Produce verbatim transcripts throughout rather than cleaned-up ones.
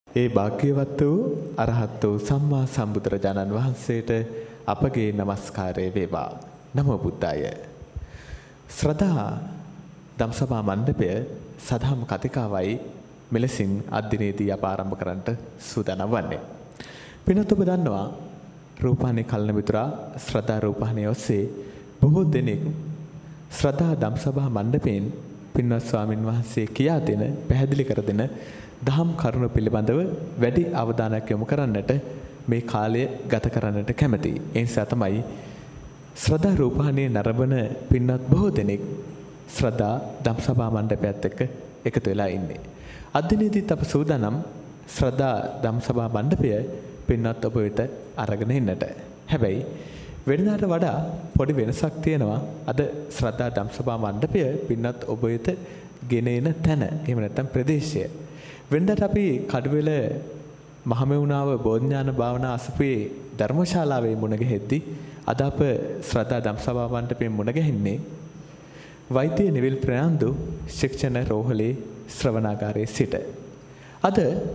ඒ භාග්‍යවත් වූ අරහත් වූ සම්මා සම්බුදුරජාණන් වහන්සේට අපගේ নমස්කාරය වේවා. නමෝ බුද්දාය. ශ්‍රද්ධා ධම්සභා මණ්ඩපය සදහම් කතිකාවයි මෙලෙසින් අද්දිනේදී අප ආරම්භ කරන්නට සූදානම් වන්නේ. පින්වත් ඔබ දන්නවා රූපాని කල්න මිතුරා ශ්‍රද්ධා රූපాని ඔස්සේ බොහෝ දෙනෙක් ශ්‍රද්ධා ධම්සභා මණ්ඩපයෙන් පින්වත් ස්වාමින් වහන්සේ කියා දෙන පැහැදිලි කර දෙන දහම් කරුණු පිළිබඳව වැඩි අවධානයක් යොමු කරන්නට මේ කාලය ගත කරන්නට කැමැති. ඒ නිසා තමයි ශ්‍රද්ධා රූපాని නරඹන පින්වත් බොහෝ දෙනෙක් ශ්‍රද්ධා ධම්සභා මණ්ඩපයත් එක්ක එකතු වෙලා ඉන්නේ. අද දිනේදීත් අප සූදානම් ශ්‍රද්ධා ධම්සභා මණ්ඩපය පින්වත් ඔබ වෙත අරගෙන එන්නට. හැබැයි වෙනදාට වඩා පොඩි වෙනසක් තියෙනවා. අද ශ්‍රද්ධා ධම්සභා මණ්ඩපය පින්වත් ඔබ වෙත ගෙන එන තැන. එහෙම නැත්නම් ප්‍රදේශය. වෙනදාට අපි කඩුවෙල මහමෙවුනාව බෝධිඥාන භාවනා අසපුවේ ධර්මශාලාවේ මුණ ගැහෙද්දී අද අප ශ්‍රද්ධා ධම්සභා මණ්ඩපයේ මුණ ගැහින්නේ වෛද්‍ය නිවිල් ප්‍රනාන්දු ශික්ෂණ රෝහලේ ශ්‍රවණාගාරයේ සිට. අද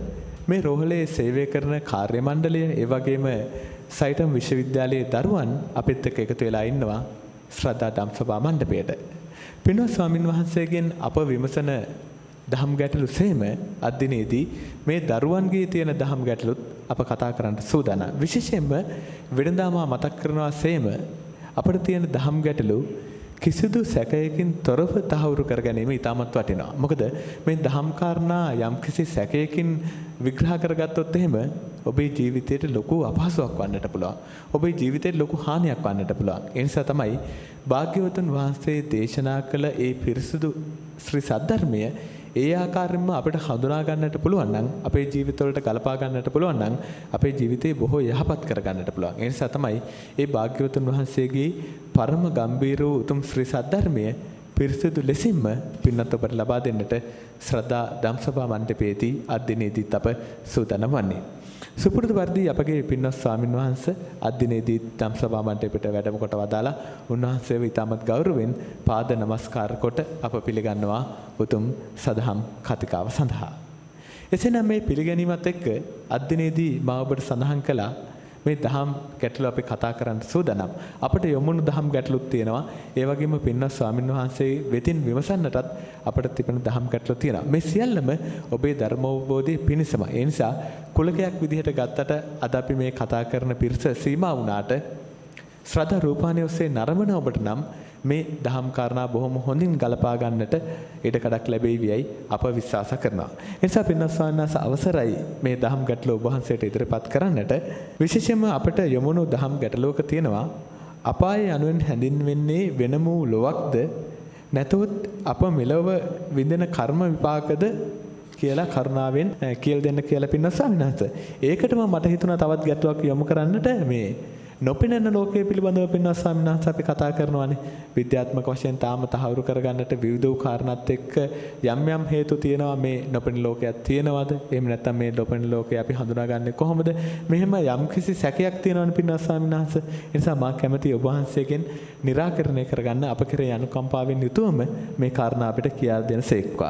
මේ රෝහලේ සේවය කරන කාර්ය මණ්ඩලය ඒ වගේම සයිටම් විශ්වවිද්‍යාලයේ දරුවන් අපිත් එක්ක එකතු වෙලා ඉන්නවා ශ්‍රද්ධා ධම්සභා මණ්ඩපයට. පින්වත් ස්වාමින් වහන්සේගෙන් අප විමසන දහම් ගැටලු සේම අද දිනේදී මේ දරුවන්ගේ තියෙන දහම් ගැටලුත් අප කතා කරන්න සූදානම්. විශේෂයෙන්ම වෙනදාම මතක් කරනවා සේම අපිට තියෙන දහම් ගැටලු කිසිදු සැකයකින් තොරව තහවුරු කර ගැනීම ඉතාමත් වටිනවා. මොකද මේ දහම් කාරණා යම්කිසි සැකයකින් විග්‍රහ කරගත්තොත් එහෙම ඔබේ ජීවිතයට ලොකු අපහසුයක් වන්නට පුළුවන්. ඔබේ ජීවිතයට ලොකු හානියක් වන්නට පුළුවන්. ඒ නිසා තමයි භාග්‍යවතුන් වහන්සේ දේශනා කළ ඒ පිරිසුදු ශ්‍රී සද්ධර්මය ඒ ආකාරයෙන්ම අපිට හඳුනා ගන්නට පුළුවන් නම් අපේ ජීවිතවලට ගලපා ගන්නට පුළුවන් නම් අපේ ජීවිතේ බොහෝ යහපත් කර ගන්නට පුළුවන්. ඒ නිසා තමයි මේ භාග්‍යවතුන් වහන්සේගේ පරම ගම්බීර වූ උතුම් ශ්‍රී සද්ධර්මය පිරිසිදු ලෙසින්ම පින්වත් ඔබට ලබා දෙන්නට ශ්‍රද්ධා ධම්සභා මණ්ඩපයේදී අද දිනේදීත් අප සූදානම් වන්නේ. සුපුරුදු පරිදි අපගේ පින්වත් ස්වාමින් වහන්සේ අද දිනේදී ධම්සභා මණ්ඩපයට වැඩම කොට වදාලා උන්වහන්සේව ඉතාමත් ගෞරවයෙන් පාද නමස්කාර කොට අප පිළිගන්නවා උතුම් සදහම් කතිකාව සඳහා. එසේනම් මේ පිළිගැනීමත් එක්ක අද දිනේදී මා ඔබට සඳහන් කළා මේ දහම් ගැටලු අපි කතා කරන්න සූදානම්. අපිට යොමුණු දහම් ගැටලුත් තියෙනවා. ඒ වගේම පින්වත් ස්වාමින් වහන්සේ වෙතින් විමසන්නටත් අපිට තිබෙන දහම් ගැටලු තියෙනවා. මේ සියල්ලම ඔබේ ධර්මෝපදේශයේ පිණිසම. ඒ නිසා කුලකයක් විදිහට ගත්තට අද අපි මේ කතා කරන පිරිස සීමා වුණාට ශ්‍රද්ධා රූපාණිය ඔස්සේ නරඹන ඔබට නම් මේ දහම් කාරණා බොහොම හොඳින් ගලපා ගන්නට ඉඩකඩක් ලැබෙයිවියි අප විශ්වාස කරනවා. ඒ නිසා පින්වත් ස්වාමීන් වහන්සේ අවසරයි මේ දහම් ගැටලුව ඔබ වහන්සේට ඉදිරිපත් කරන්නට. විශේෂයෙන්ම අපිට යොමුණු දහම් ගැටලුවක තියෙනවා අපාය යනුවෙන් හැඳින්වෙන්නේ වෙනම වූ ලොවක්ද නැතොත් අප මෙලොව විඳින කර්ම විපාකද කියලා කරුණාවෙන් කියලා දෙන්න කියලා පින්වත් ස්වාමීන් වහන්සේ. ඒකටම මට හිතුණා තවත් ගැටලුවක් යොමු කරන්නට මේ නොපෙනෙන ලෝකයේ පිළිබඳව පින්වත් ස්වාමීන් වහන්සේ අපි කතා කරනවානේ. විද්‍යාත්මක වශයෙන් තාම තහවුරු කරගන්නට විවිධ වූ කාරණාත් එක්ක යම් යම් හේතු තියෙනවා. මේ නොපෙනෙන ලෝකයක් තියෙනවද? එහෙම නැත්නම් මේ නොපෙනෙන ලෝකය අපි හඳුනාගන්නේ කොහොමද? මෙහෙම යම් කිසි සැකයක් තියෙනවනේ පින්වත් ස්වාමීන් වහන්සේ. ඒ නිසා මා කැමැති ඔබ වහන්සේගෙන් निराකරණය කරගන්න අප කෙරේ අනුකම්පාවෙන් යුතුවම මේ කාරණා අපිට කියා දෙන සේක්වා.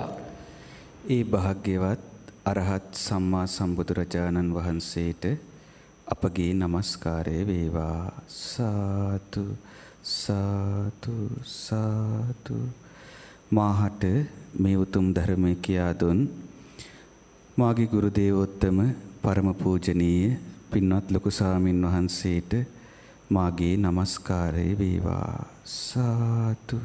ඒ භාග්‍යවත් අරහත් සම්මා සම්බුදුරජාණන් වහන්සේට අපගේ নমස්කාරය වේවා. සාදු සාදු සාදු. මාහට මේ උතුම් ධර්මය කියා දුන් මාගේ ගුරු දේවෝත්තම පරම පූජනීය පින්වත් ලොකු ස්වාමින් වහන්සේට මාගේ নমස්කාරය වේවා. සාදු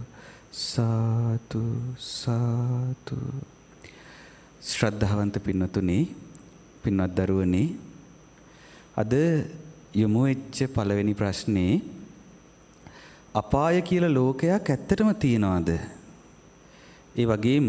සාදු සාදු. ශ්‍රද්ධාවන්ත පින්වතුනි, පින්වත් දරුවනි, අද යොමු වෙච්ච පළවෙනි ප්‍රශ්නේ අපාය කියලා ලෝකයක් ඇත්තටම තියනවාද? ඒ වගේම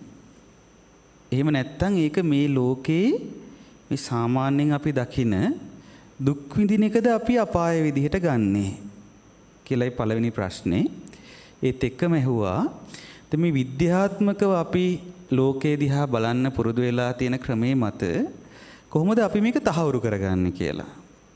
එහෙම නැත්නම් ඒක මේ ලෝකේ මේ සාමාන්‍යයෙන් අපි දකින දුක් විඳින එකද අපි අපාය විදිහට ගන්නෙ කියලායි පළවෙනි ප්‍රශ්නේ. ඒත් එක්කම ඇහුවා මේ විද්‍යාත්මකව අපි ලෝකේ දිහා බලන්න පුරුදු වෙලා තියෙන ක්‍රමේ මත කොහොමද අපි මේක තහවුරු කරගන්නේ කියලා.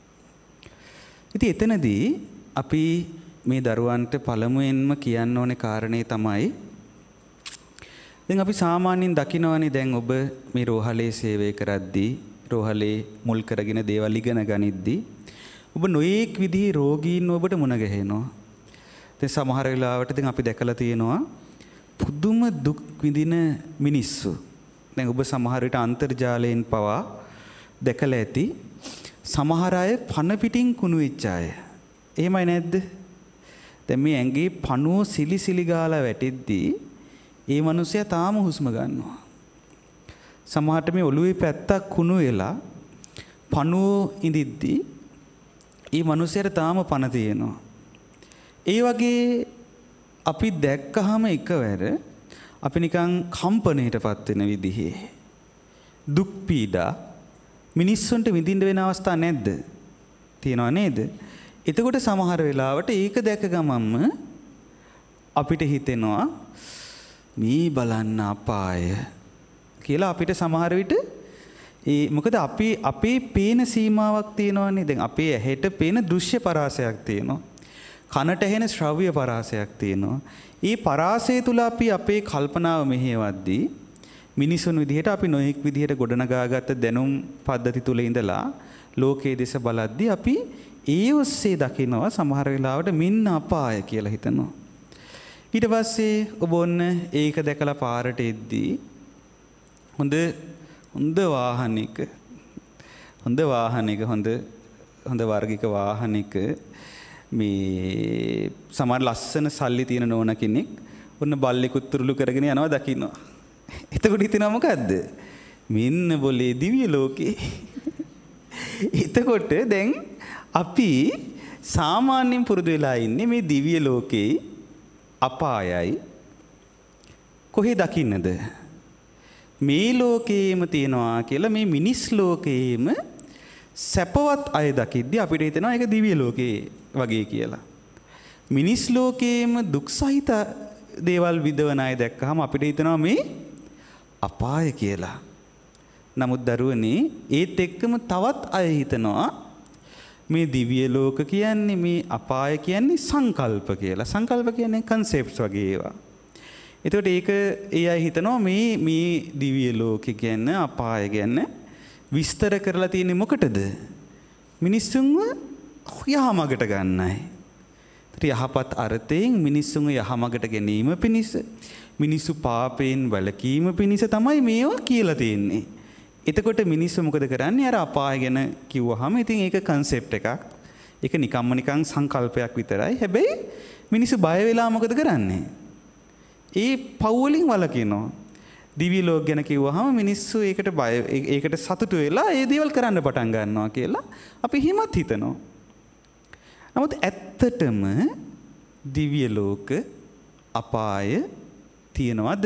ඉතින් එතනදී අපි මේ දරුවන්ට පළමුවෙන්ම කියන්න ඕනේ කාරණේ තමයි දැන් අපි සාමාන්‍යයෙන් දකිනවනේ දැන් ඔබ මේ රෝහලේ සේවය කරද්දී රෝහලේ මුල් කරගෙන දේවල් ඉගෙන ගනිද්දී ඔබ නොයේක් විදිහේ රෝගීන් ඔබට මුණ ගැහෙනවා. දැන් සමහර වෙලාවට දැන් අපි දැකලා තියෙනවා පුදුම දුක් විඳින මිනිස්සු. දැන් ඔබ සමහර විට අන්තර්ජාලයෙන් පවා දැකලා ඇති සමහර අය පන පිටින් කුණු වෙච්ච අය. එහෙමයි නැද්ද? දැන් මේ ඇඟේ පණුව සිලි සිලි ගාලා වැටෙද්දී ඒ මිනිසයා තාම හුස්ම ගන්නවා. සමහරට මේ ඔළුවේ පැත්තක් කුණු වෙලා පණුව ඉඳිද්දී ඒ මිනිසයාට තාම පණ තියෙනවා. ඒ වගේ අපි දැක්කහම එකවර අපි නිකන් කම්පණයටපත් වෙන විදිහේ දුක් පීඩා මිනිස්සුන්ට විඳින්න වෙන අවස්ථා නැද්ද? තියනවා නේද? එතකොට සමහර වෙලාවට ඒක දැක ගමන්ම අපිට හිතෙනවා මේ බලන්න අපාය කියලා අපිට සමහර විට ඒ මොකද අපි අපේ පේන සීමාවක් තියෙනවානේ. දැන් අපේ ඇහැට පේන දෘශ්‍ය පරාසයක් තියෙනවා. කනට ඇහෙන ශ්‍රව්‍ය පරාසයක් තියෙනවා. ඒ පරාසය තුල අපි අපේ කල්පනාව මෙහෙවද්දී මිනිසුන් විදිහට අපි නොයෙක් විදිහට ගොඩනගාගත්ත දැනුම් පද්ධති තුල ඉඳලා ලෝකයේ දෙස බලද්දී අපි ඒ ඔස්සේ දකිනවා සමහර වෙලාවට මින්න අපාය කියලා හිතනවා. ඊට පස්සේ ඔබ ඔන්න ඒක දැකලා පාරට එද්දී හොඳ හොඳ වාහනයක හොඳ වාහනයක හොඳ හොඳ වර්ගික වාහනයක මේ සමහර ලස්සන සල්ලි තියෙන නෝන කෙනෙක් ඔන්න බල්ලෙකුත් තුරුළු කරගෙන යනවා දකින්නවා. එතකොට හිතෙනවා මොකද්ද? මෙන්න બોලේ දිව්‍ය ලෝකේ. එතකොට දැන් අපි සාමාන්‍යයෙන් පුරුදු වෙලා ඉන්නේ මේ දිව්‍ය ලෝකේ අපායයි කොහේ දකින්නද? මේ ලෝකේම තියනවා කියලා මේ මිනිස් ලෝකේම සැපවත් අය දකිද්දී අපිට හිතෙනවා ඒක දිව්‍ය ලෝකේ වගේ කියලා. මිනිස් ලෝකේම දුක් සහිත දේවල් විඳවන අය දැක්කහම අපිට හිතෙනවා මේ අපාය කියලා. නමුත් දරුවනේ ඒත් එක්කම තවත් අය හිතනවා මේ දිව්‍ය ලෝක කියන්නේ මේ අපාය කියන්නේ සංකල්ප කියලා. සංකල්ප කියන්නේ concepts වගේ ඒවා. එතකොට ඒක ඒ අය හිතනවා මේ මේ දිව්‍ය ලෝක කියන්නේ අපාය කියන්නේ විස්තර කරලා තියෙන්නේ මොකටද? මිනිස්සුන්ව යහමගට ගන්නයි. යහපත් අර්ථයෙන් මිනිස්සුන්ව යහමගට ගැනීම පිණිස මිනිස්සු පාපයෙන් වැළකීම පිණිස තමයි මේවා කියලා තියෙන්නේ. එතකොට මිනිස්සු මොකද කරන්නේ? අර අපාය ගැන කිව්වහම ඉතින් ඒක concept එකක්. ඒක නිකම්ම නිකං සංකල්පයක් විතරයි. හැබැයි මිනිස්සු බය වෙලා මොකද කරන්නේ? ඒ පව් වලින් වළකිනවා. දිව්‍ය ලෝක ගැන කිව්වහම මිනිස්සු ඒකට බය ඒකට සතුටු වෙලා ඒ දේවල් කරන්න පටන් ගන්නවා කියලා අපි හිමත් හිතනවා. නමුත් ඇත්තටම දිව්‍ය ලෝක අපාය තියනවද?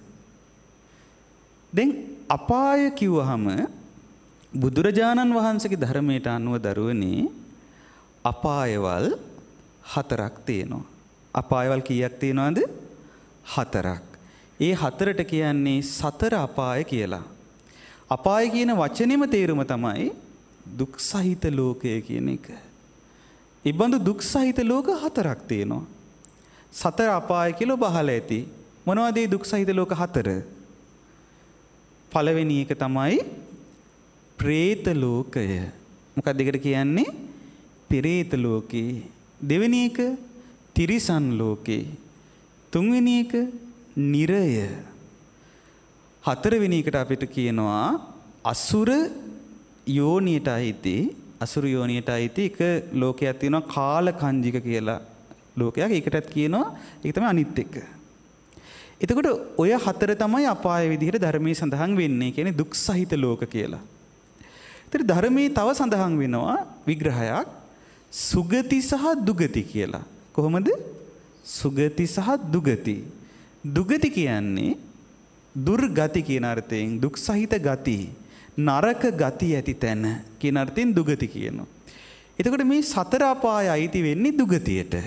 දැන් අපාය කිව්වහම බුදුරජාණන් වහන්සේගේ ධර්මයට අනුව දරුවනේ අපායවල් හතරක් තියෙනවා. අපායවල් කීයක් තියෙනවද? හතරක්. ඒ හතරට කියන්නේ සතර අපාය කියලා. අපාය කියන වචනේම තේරුම තමයි දුක් සහිත ලෝකය කියන එක. ඉබඳු දුක් සහිත ලෝක හතරක් තියෙනවා. සතර අපාය කියලා ඔබ අහලා ඇති. මොනවද මේ දුක් සහිත ලෝක හතර? පළවෙනි එක තමයි പ്രേත ලෝකය. මොකක්ද ඒකට කියන්නේ? පෙරේත ලෝකේ. දෙවෙනි එක තිරිසන් ලෝකේ. තුන්වෙනි එක නිරය. හතරවෙනි එකට අපිට කියනවා අසුර යෝනියට අයිති අසුර යෝනියට අයිති එක ලෝකයක් තියෙනවා කාලකංජික කියලා ලෝකයක්. ඒකටත් කියනවා ඒක තමයි අනිත් එක. එතකොට ඔය හතර තමයි අපාය විදිහට ධර්මයේ සඳහන් වෙන්නේ. කියන්නේ දුක් සහිත ලෝක කියලා. ඒතර ධර්මයේ තව සඳහන් වෙනවා විග්‍රහයක් සුගති සහ දුගති කියලා. කොහොමද? සුගති සහ දුගති. දුගති කියන්නේ දුර්ගති කියන අර්ථයෙන් දුක් සහිත ගති, නරක ගති ඇති තැන කියන අර්ථයෙන් දුගති කියනවා. එතකොට මේ සතර අපාය අයිති වෙන්නේ දුගතියට.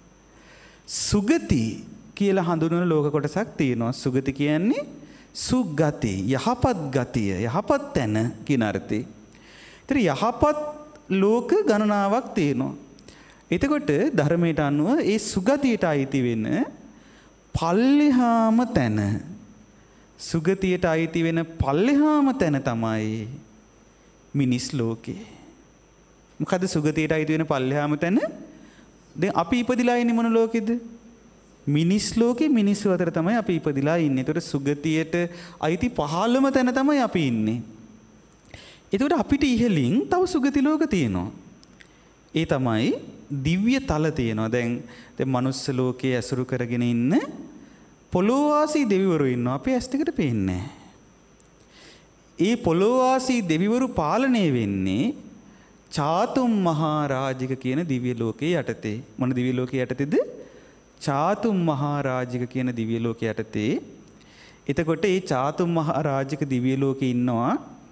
සුගති කියලා හඳුන්වන ලෝක කොටසක් තියෙනවා. සුගති කියන්නේ සුගති, යහපත් ගතිය, යහපත් තැන කියන අර්ථේ. ඒතර යහපත් ලෝක ගණනාවක් තියෙනවා. එතකොට ධර්මයට අනුව ඒ සුගතියට අයිති වෙන පල්ලෙහාම තැන සුගතියට අයිති වෙන පල්ලෙහාම තැන තමයි මිනිස් ලෝකේ. මොකද සුගතියට අයිති වෙන පල්ලෙහාම තැන දැන් අපි ඉපදිලා ඉන්නේ මොන ලෝකෙද? මිනිස් ලෝකේ මිනිස්සු අතර තමයි අපි ඉපදිලා ඉන්නේ. ඒතකොට සුගතියට අයිති පහළම තැන තමයි අපි ඉන්නේ. ඒතකොට අපිට ඉහළින් තව සුගති ලෝක තියෙනවා. ඒ තමයි දිව්‍ය තල තියෙනවා. දැන් දැන් මනුස්ස ලෝකයේ ඇසුරු කරගෙන ඉන්න පොළොවාසී දෙවිවරු ඉන්නවා. අපේ ඇස් දෙකට පේන්නේ නැහැ. ඒ පොළොවාසී දෙවිවරු පාලනය වෙන්නේ චාතුම් මහා රාජික කියන දිව්‍ය ලෝකයේ යටතේ. මොන දිව්‍ය ලෝකයේ යටතේද? චාතුම් මහා රාජික කියන දිව්‍ය ලෝකයේ යටතේ. එතකොට මේ චාතුම් මහා රාජික දිව්‍ය ලෝකේ ඉන්නවා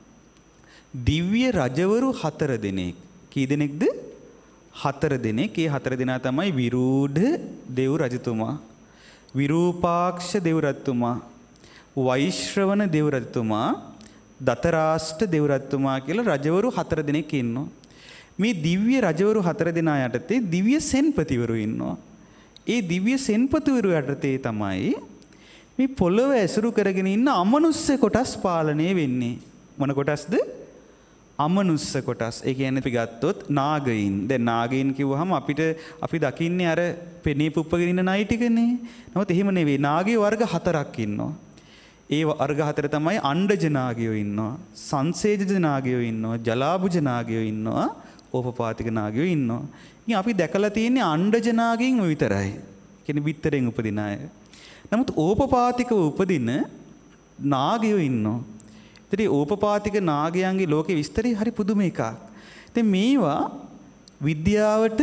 දිව්‍ය රජවරු හතර දෙනෙක්. කී දෙනෙක්ද? හතර දෙනෙක්. ඒ හතර දෙනා තමයි විරූඪ දෙව් රජතුමා, විරූපාක්ෂ දෙව් රජතුමා, වෛශ්‍රවණ දෙව් රජතුමා, දතරාෂ්ඨ දෙව් රජතුමා කියලා රජවරු හතර දෙනෙක් ඉන්නවා. මේ දිව්‍ය රජවරු හතර දෙනා යටතේ දිව්‍ය සෙන්පතිවරු ඉන්නවා. ඒ දිව්‍ය සෙන්පතිවරු යටතේ තමයි මේ පොළොව ඇසුරු කරගෙන ඉන්න අමනුස්ස කොටස් පාලනය වෙන්නේ. මොන කොටස්ද? අමනුස්ස කොටස්. ඒ කියන්නේ අපි ගත්තොත් නාගයින්. දැන් නාගයින් කිව්වහම අපිට අපි දකින්නේ අර පෙනී පුප්පගෙන ඉන්න නයි ටිකනේ. නමුත් එහෙම නෙවෙයි. නාගයේ වර්ග හතරක් ඉන්නවා. ඒ වර්ග හතර තමයි අණ්ඩජ නාගයෝ ඉන්නවා, සංසේජජ නාගයෝ ඉන්නවා, ජලාභුජ නාගයෝ ඉන්නවා, ඕපපාතික නාගයෝ ඉන්නවා. ඉතින් අපි දැකලා තියෙන්නේ අණ්ඩජ නාගයින් විතරයි. කියන්නේ බිත්තරෙන් උපදින අය. නමුත් ඕපපාතිකව උපදින නාගයෝ ඉන්නවා. ඉතින් ඕපපාතික නාගයන්ගේ ලෝකේ විස්තරي හරි පුදුම එකක්. ඉතින් මේවා විද්‍යාවට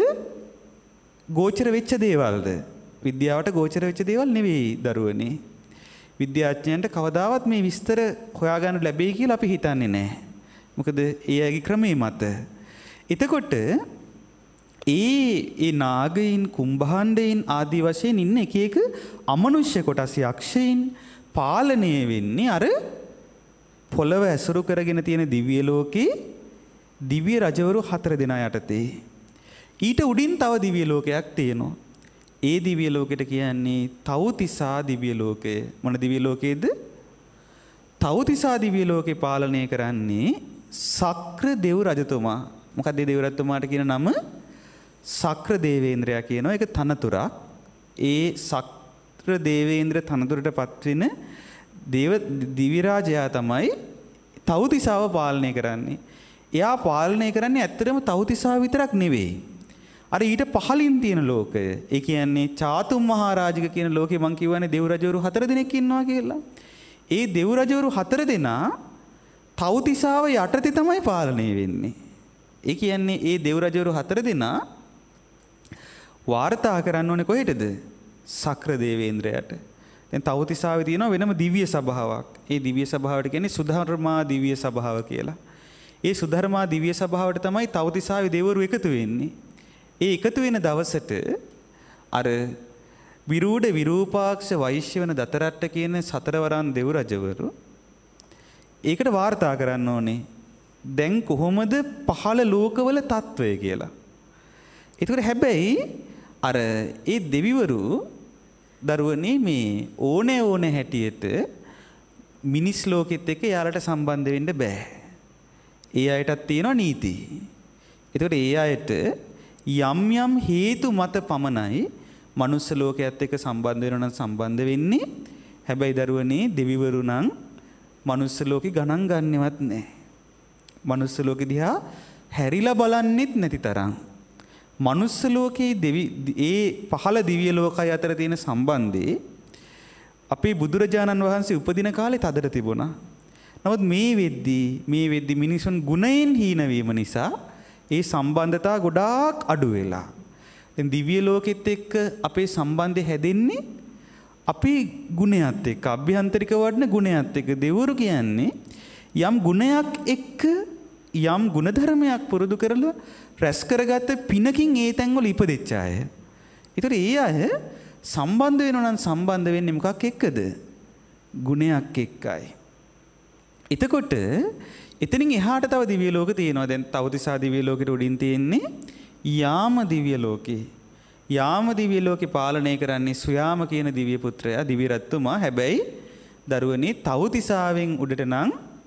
ගෝචර වෙච්ච දේවල්ද? විද්‍යාවට ගෝචර වෙච්ච දේවල් නෙවෙයි දරුවනේ. විද්‍යාඥයන්ට කවදාවත් මේ විස්තර හොයාගන්න ලැබෙයි කියලා අපි හිතන්නේ නැහැ. මොකද ඒ අයගේ ක්‍රමයේ මත. එතකොට ඒ ඒ නාගයින්, කුම්භාණ්ඩයින් ආදී වශයෙන් ඉන්න එක එක අමනුෂ්‍ය කොටස් යක්ෂයින් පාලනය වෙන්නේ අර පොළව ඇසුරු කරගෙන තියෙන දිව්‍ය ලෝකේ දිව්‍ය රජවරු හතර දෙනා යටතේ. ඊට උඩින් තව දිව්‍ය ලෝකයක් තියෙනවා. ඒ දිව්‍ය ලෝකෙට කියන්නේ තව්තිසා දිව්‍ය ලෝකය. මොන දිව්‍ය ලෝකයේද? තව්තිසා දිව්‍ය ලෝකේ පාලනය කරන්නේ සක්‍ර දෙව් රජතුමා. මොකක්ද මේ දෙව් රජතුමාට කියන නම? සක්‍ර දේවේන්ද්‍රයා කියනවා. ඒක තනතුරක්. ඒ සක්‍ර දේවේන්ද්‍ර තනතුරටපත් වෙන දේව දිව්‍ය රාජයා තමයි තව්තිසාව පාලනය කරන්නේ. එයා පාලනය කරන්නේ ඇත්තටම තව්තිසාව විතරක් නෙවෙයි. අර ඊට පහළින් තියෙන ලෝකය. ඒ කියන්නේ චාතුම් මහා රාජික කියන ලෝකේ මං කියවනේ දෙව් රජවරු හතර දෙනෙක් ඉන්නවා කියලා. ඒ දෙව් රජවරු හතර දෙනා තව්තිසාව යටතේ තමයි පාලනය වෙන්නේ. ඒ කියන්නේ ඒ දෙව් රජවරු හතර දෙනා වාර්තා කරන්න ඕනේ කොහෙටද? සක්‍ර දේවේන්ද්‍රයාට. දැන් තව්තිසාවේ තියෙනවා වෙනම දිව්‍ය සභාවක්. ඒ දිව්‍ය සභාවට කියන්නේ සුධර්මා දිව්‍ය සභාව කියලා. ඒ සුධර්මා දිව්‍ය සභාවට තමයි තව්තිසාවේ දෙවරු එකතු වෙන්නේ. ඒ එකතු වෙන දවසට අර විරූඪ, විරූපාක්ෂ, වෛශ්‍යවන, දතරට්ට කියන සතරවරන් දෙව් රජවරු ඒකට වාර්තා කරන්න ඕනේ. දැන් කොහොමද පහළ ලෝකවල තත්වය කියලා. ඒකට හැබැයි අර ඒ දෙවිවරු දරුවනේ මේ ඕනේ ඕනේ හැටියට මිනිස් ලෝකෙත් එක්ක යාලට සම්බන්ධ වෙන්න බෑ. ඒ අයටත් තියෙනවා නීති. ඒකට ඒ අයට යම් යම් හේතු මත පමණයි මනුස්ස ලෝකයේත් එක්ක සම්බන්ධ වෙනවා නම් සම්බන්ධ වෙන්නේ. හැබැයි දරුවනේ දෙවිවරු නම් මනුස්ස ලෝකෙ ගණන් ගන්නවත් නැහැ. මනුස්ස ලෝකෙ දිහා හැරිලා බලන්නෙත් නැති තරම්. මනුස්ස ලෝකයේ දෙවි ඒ පහළ දිව්‍ය ලෝකය අතර තියෙන සම්බන්ධේ අපේ බුදුරජාණන් වහන්සේ උපදින කාලේ තදට තිබුණා. නමුත් මේ වෙද්දී මේ වෙද්දී මිනිසුන් ගුණයෙන් හීන වීම නිසා ඒ සම්බන්ධතා ගොඩාක් අඩු වෙලා. දැන් දිව්‍ය ලෝකෙත් එක්ක අපේ සම්බන්ධය හැදෙන්නේ අපේ ගුණයත් එක්ක, අභ්‍යන්තරික වඩන ගුණයත් එක්ක. දෙවරු කියන්නේ යම් ගුණයක් එක්ක යම් ගුණධර්මයක් පුරුදු කරලා රැස් කරගත්ත පිනකින් ඒ තැන්වල ඉපදෙච්ච අය. ඒතර ඒ අය සම්බන්ධ වෙනවා නම් සම්බන්ධ වෙන්නේ මොකක් එක්කද? ගුණයක් එක්කයි. එතකොට එතනින් එහාට තව දිව්‍ය ලෝක තියෙනවා. දැන් තව්තිසා දිව්‍ය ලෝකෙට උඩින් තියෙන්නේ යාම දිව්‍ය ලෝකේ. යාම දිව්‍ය ලෝකේ පාලනය කරන්නේ සුයාම කියන දිව්‍ය පුත්‍රයා, දිව්‍ය රජතුමා. හැබැයි දරුවනේ තව්තිසාවෙන් උඩට නම්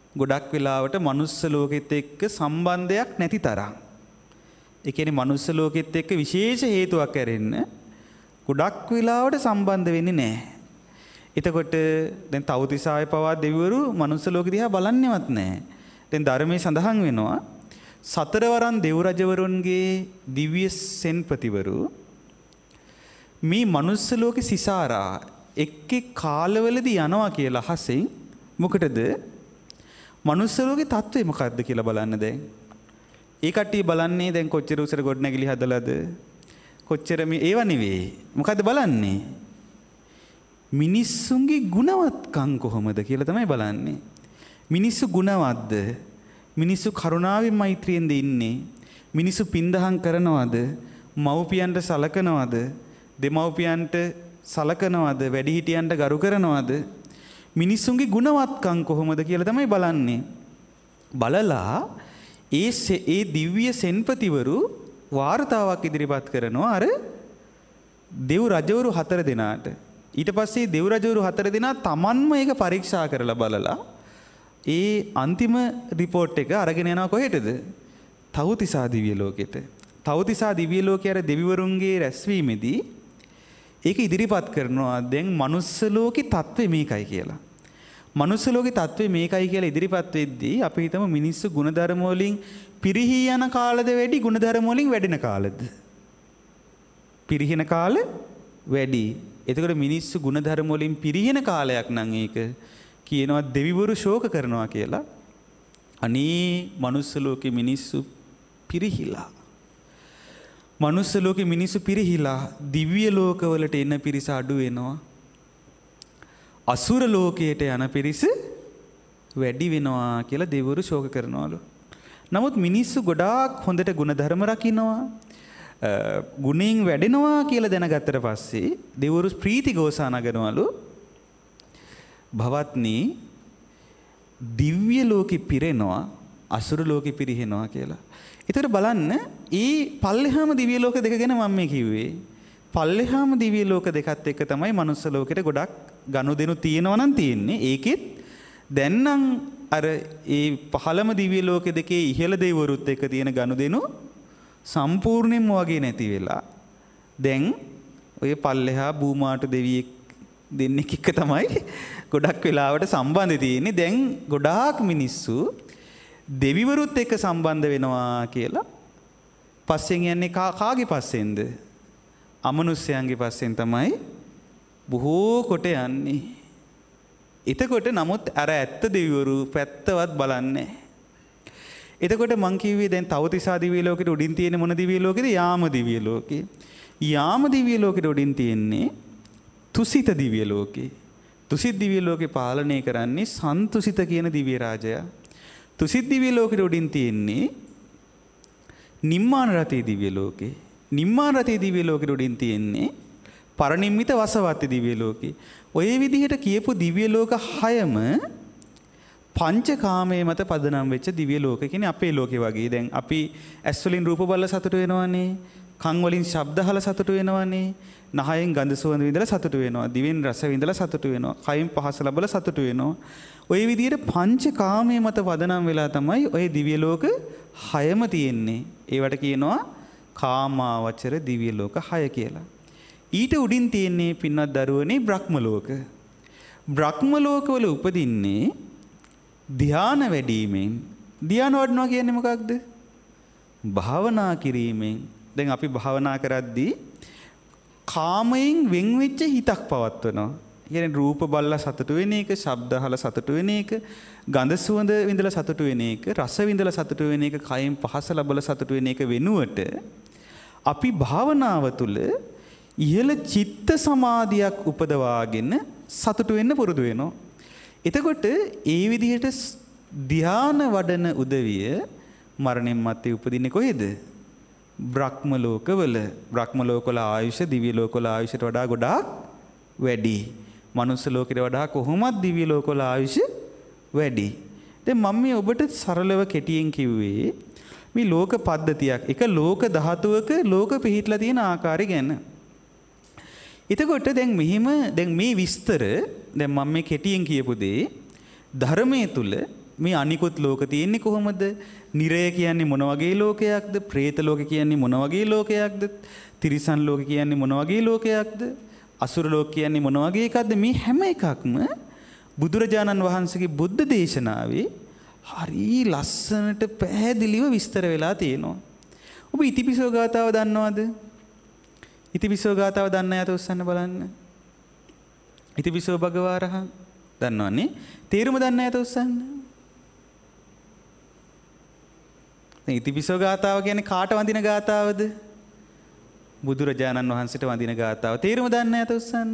ගොඩක් වෙලාවට මනුස්ස ලෝකෙත් එක්ක සම්බන්ධයක් නැති තරම්. ඒ කියන්නේ මනුස්ස ලෝකෙත් එක්ක විශේෂ හේතුවක් ඇරෙන්න ගොඩක් වෙලාවට සම්බන්ධ වෙන්නේ නැහැ. එතකොට දැන් තවතිසාවේ පවා දෙවිවරු මනුස්ස ලෝකෙ දිහා බලන්නේවත් නැහැ. දැන් ධර්මයේ සඳහන් වෙනවා සතරවරන් දෙව් රජවරුන්ගේ දිව්‍ය සෙන්පතිවරු මේ මනුස්ස ලෝකෙ සිසාරා එක් එක් කාලවලදී යනවා කියලා අහසෙන් මොකටද? මනුස්ස ලෝකේ තත්ත්වය මොකක්ද කියලා බලන්න දැන්. ඒ කට්ටිය බලන්නේ දැන් කොච්චර උසර ගොඩනැගිලි හදලාද? කොච්චර මේ ඒව නෙවෙයි. මොකද්ද බලන්නේ? මිනිස්සුන්ගේ ගුණවත්කම් කොහොමද කියලා තමයි බලන්නේ. මිනිස්සු ගුණවත්ද? මිනිස්සු කරුණාවෙන් මෛත්‍රියෙන්ද ඉන්නේ? මිනිස්සු පින්දහම් කරනවද? මව්පියන්ට සලකනවද? දෙමව්පියන්ට සලකනවද? වැඩිහිටියන්ට ගරු කරනවද? මිනිස්සුන්ගේ ගුණවත්කම් කොහොමද කියලා තමයි බලන්නේ. බලලා ඒ ඒ දිව්‍ය සෙන්පතිවරු වාර්තාවක් ඉදිරිපත් කරනවා අර දෙව් රජවරු හතර දෙනාට. ඊට පස්සේ දෙව් රජවරු හතර දෙනා තමන්ම ඒක පරීක්ෂා කරලා බලලා ඒ අන්තිම රිපෝට් එක අරගෙන යනවා කොහෙටද? තවතිසා දිව්‍ය ලෝකෙට. තවතිසා දිව්‍ය ලෝකයේ අර දෙවිවරුන්ගේ රැස්වීමේදී ඒක ඉදිරිපත් කරනවා දැන් මනුස්ස ලෝකේ තත්ත්වය මේකයි කියලා. මනුස්ස ලෝකේ තත්ත්වය මේකයි කියලා ඉදිරිපත් වෙද්දී අපි හිතමු මිනිස්සු ගුණධර්ම වලින් පිරිහී යන කාලද වැඩි ගුණධර්ම වලින් වැඩෙන කාලද? පිරිහින කාල වැඩි. එතකොට මිනිස්සු ගුණධර්ම වලින් පිරිහින කාලයක් නම් ඒක කියනවා දෙවිවරු ශෝක කරනවා කියලා. අනේ මනුස්ස ලෝකේ මිනිස්සු පිරිහිලා. මනුස්ස ලෝකේ මිනිස්සු පිරිහිලා දිව්‍ය ලෝකවලට එන පිරිස අඩු වෙනවා. අසුර ලෝකයට යන පිරිස වැඩි වෙනවා කියලා දෙවිවරු ශෝක කරනවලු. නමුත් මිනිස්සු ගොඩාක් හොඳට ගුණධර්ම රකින්නවා. ගුණයෙන් වැඩෙනවා කියලා දැනගත්තට පස්සේ දෙවිවරු ප්‍රීති ഘോഷා නගනවලු. භවත්නි දිව්‍ය ලෝකෙ පිරෙනවා අසුර ලෝකෙ පිරිහෙනවා කියලා. ඒතර බලන්න ඒ පල්ලෙහාම දිව්‍ය ලෝක දෙක ගැන මම මේ කිව්වේ. පල්ලෙහාම දිව්‍ය ලෝක දෙකත් එක්ක තමයි මනුස්ස ලෝකෙට ගොඩක් ගනුදෙනු තියෙනවා නම් තියෙන්නේ. ඒකෙත් දැන් නම් අර ඒ පහළම දිව්‍ය ලෝක දෙකේ ඉහළ දෙවිවරුත් එක්ක තියෙන ගනුදෙනු සම්පූර්ණයෙන්ම වගේ නැති වෙලා දැන් ඔය පල්ලෙහා බූමාට දෙවියෙක් දෙන්නෙක් එක්ක තමයි ගොඩක් වෙලාවට සම්බන්ධ තියෙන්නේ. දැන් ගොඩාක් මිනිස්සු දෙවිවරුත් එක්ක සම්බන්ධ වෙනවා කියලා පස්සෙන් යන්නේ කාගේ පස්සෙන්ද? අමනුෂ්‍යයන්ගේ පස්සෙන් තමයි බොහෝ කොට යන්නේ. එතකොට නමුත් අර ඇත්ත දෙවිවරු පැත්තවත් බලන්නේ. එතකොට මං කිව්වේ දැන් තවතිසා දිව්‍ය ලෝකෙට උඩින් තියෙන මොන දිව්‍ය ලෝකෙද? යාම දිව්‍ය ලෝකේ. යාම දිව්‍ය ලෝකෙට උඩින් තියෙන්නේ තුසිත දිව්‍ය ලෝකේ. තුසිත දිව්‍ය ලෝකේ පාලනය කරන්නේ සන්තුසිත කියන දිව්‍ය රාජයා. තුසිත දිව්‍ය ලෝකෙට උඩින් තියෙන්නේ නිම්මාන රතේ දිව්‍ය ලෝකේ. නිම්මාන රතේ දිව්‍ය ලෝකෙට උඩින් තියෙන්නේ පරිනිම්මිත වසවත්ති දිව්‍ය ලෝකේ. ඔය විදිහට කියපු දිව්‍ය ලෝක හයම පංචකාමයේ මත පදනම් වෙච්ච දිව්‍ය ලෝක. කියන්නේ අපේ ලෝකේ වගේ. දැන් අපි ඇස් වලින් රූප බලලා සතුට වෙනවනේ. කන් වලින් ශබ්ද අහලා සතුට වෙනවනේ. නහයෙන් ගඳ සුවඳ විඳලා සතුට වෙනවා. දිවෙන් රස විඳලා සතුට වෙනවා. කයින් පහස ලැබලා සතුට වෙනවා. ඔය විදිහට පංචකාමයේ මත පදනම් වෙලා තමයි ඔය දිව්‍ය ලෝක හයම තියෙන්නේ. ඒවට කියනවා කාමාවචර දිව්‍ය ලෝක හය කියලා. ඊට උඩින් තියෙන්නේ පින්වත් දරුවනේ බ්‍රහ්ම ලෝක. බ්‍රහ්ම ලෝකවල උපදින්නේ ධ්‍යාන වැඩීමෙන්. ධ්‍යාන වඩනවා කියන්නේ මොකක්ද? භාවනා කිරීමෙන්. දැන් අපි භාවනා කරද්දී කාමයෙන් වෙන් වෙච්ච හිතක් පවත්වනවා. කියන්නේ රූප බලලා සතුට වෙන එක, ශබ්ද අහලා සතුට වෙන එක, ගඳ සුවඳ විඳලා සතුට වෙන එක, රස විඳලා සතුට වෙන එක, කයෙන් පහස ලැබලා සතුට වෙන එක වෙනුවට අපි භාවනාව තුළ ඉහළ චිත්ත සමාධියක් උපදවාගෙන සතුට වෙන්න පුරුදු වෙනවා. එතකොට ඒ විදිහට ධ්‍යාන වඩන උදවිය මරණයන් මත්තේ උපදින්නේ කොහෙද? බ්‍රහ්ම ලෝකවල. බ්‍රහ්ම ලෝකවල ආයුෂ දිව්‍ය ලෝකවල ආයුෂට වඩා ගොඩාක් වැඩි. මනුස්ස ලෝකෙට වඩා කොහොමද දිව්‍ය ලෝකවල ආයුෂ වැඩි. දැන් මම මේ ඔබට සරලව කෙටියෙන් කිව්වේ මේ ලෝක පද්ධතියක්. එක ලෝක ධාතුවක ලෝක පිහිටලා තියෙන ආකාරය ගැන. එතකොට දැන් මෙහිම දැන් මේ විස්තර දැන් මම මේ කෙටියෙන් කියපු දේ ධර්මයේ තුල මේ අනිකුත් ලෝක තියෙන්නේ කොහොමද? නිරය කියන්නේ මොන වගේ ලෝකයක්ද? പ്രേත ලෝක කියන්නේ මොන වගේ ලෝකයක්ද? තිරිසන් ලෝක කියන්නේ මොන වගේ ලෝකයක්ද? අසුර ලෝක කියන්නේ මොන වගේ එකක්ද? මේ හැම එකක්ම බුදුරජාණන් වහන්සේගේ බුද්ධ දේශනාවේ හරි ලස්සනට පැහැදිලිව විස්තර වෙලා තියෙනවා. ඔබ ඉතිපිසෝ ගාථාව දන්නවද? ඉතිපිසෝ ගාථාව දන්න අයත උස්සන්න බලන්න. ඉතිපිසෝ භගවාරහං දන්නවනේ. තේරුම දන්න අයත උස්සන්න. දැන් ඉතිපිසෝ ගාථාව කියන්නේ කාට වඳින ගාථාවද? බුදුරජාණන් වහන්සේට වඳින ගාථාව. තේරුම දන්න අයත උස්සන්න.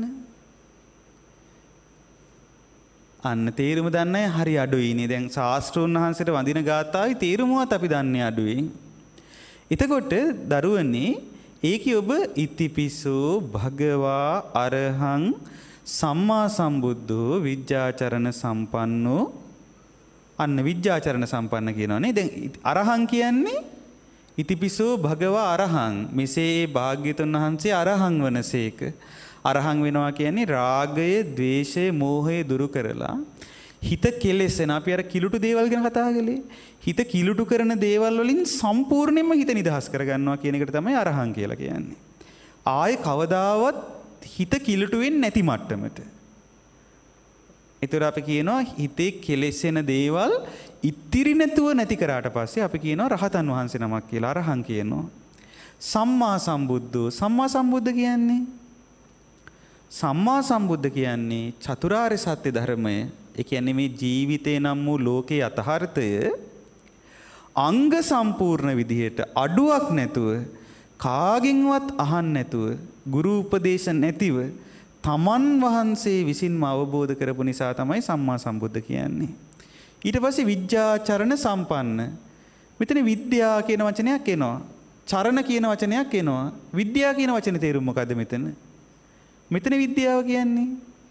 අන්න තේරුම දන්න අය හරි අඩුයිනේ. දැන් ශාස්ත්‍රෝන් වහන්සේට වඳින ගාථාවේ තේරුමවත් අපි දන්නේ අඩුයි. එතකොට දරුවනේ ඒකේ ඔබ ඉතිපිසෝ භගවා අරහං සම්මා සම්බුද්ධෝ විජ්ජාචරණ සම්පන්නෝ අන්න විජ්ජාචරණ සම්පන්න කියනවානේ. දැන් අරහං කියන්නේ ඉතිපිසෝ භගවා අරහං මෙසේ භාග්‍යතුන් වහන්සේ අරහං වනසේක. අරහං වෙනවා කියන්නේ රාගය, ద్వේෂය, මෝහය දුරු කරලා හිත කෙලෙසෙන අපි අර කිලුටු දේවල් ගැන කතා කළේ. හිත කිලුටු කරන දේවල් වලින් සම්පූර්ණයෙන්ම හිත නිදහස් කරගන්නවා කියන එකට තමයි අරහං කියලා කියන්නේ. ආයේ කවදාවත් හිත කිලුටු වෙන්නේ නැති මට්ටමට. ඒතර අපි කියනවා හිතේ කෙලෙසෙන දේවල් ඉතිරි නැතුව නැති කරාට පස්සේ අපි කියනවා රහතන් වහන්සේ නමක් කියලා අරහං කියනවා. සම්මා සම්බුද්ධෝ සම්මා සම්බුද්ධ කියන්නේ සම්මා සම්බුද්ධ කියන්නේ චතුරාර්ය සත්‍ය ධර්මය. ඒ කියන්නේ මේ ජීවිතේ නම් වූ ලෝකේ යථාර්ථය අංග සම්පූර්ණ විදිහට අඩුවක් නැතුව කාගෙන්වත් අහන්න නැතුව ගුරු උපදේශ නැතිව තමන් වහන්සේ විසින්ම අවබෝධ කරපු නිසා තමයි සම්මා සම්බුද්ධ කියන්නේ. ඊට පස්සේ විද්‍යාචරණ සම්පන්න. මෙතන විද්‍යා කියන වචනයක් එනවා. චරණ කියන වචනයක් එනවා. විද්‍යා කියන වචනේ තේරුම මොකද්ද මෙතන? මෙතන විද්‍යාව කියන්නේ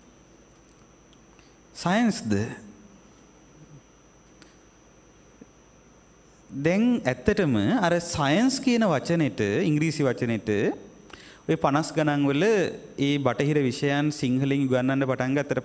සයන්ස්ද? දැන් ඇත්තටම අර සයන්ස් කියන වචනෙට ඉංග්‍රීසි වචනෙට ඔය පනස් ගණන් වල ඒ බටහිර විෂයන් සිංහලෙන් උගන්වන්න පටන් ගත්තට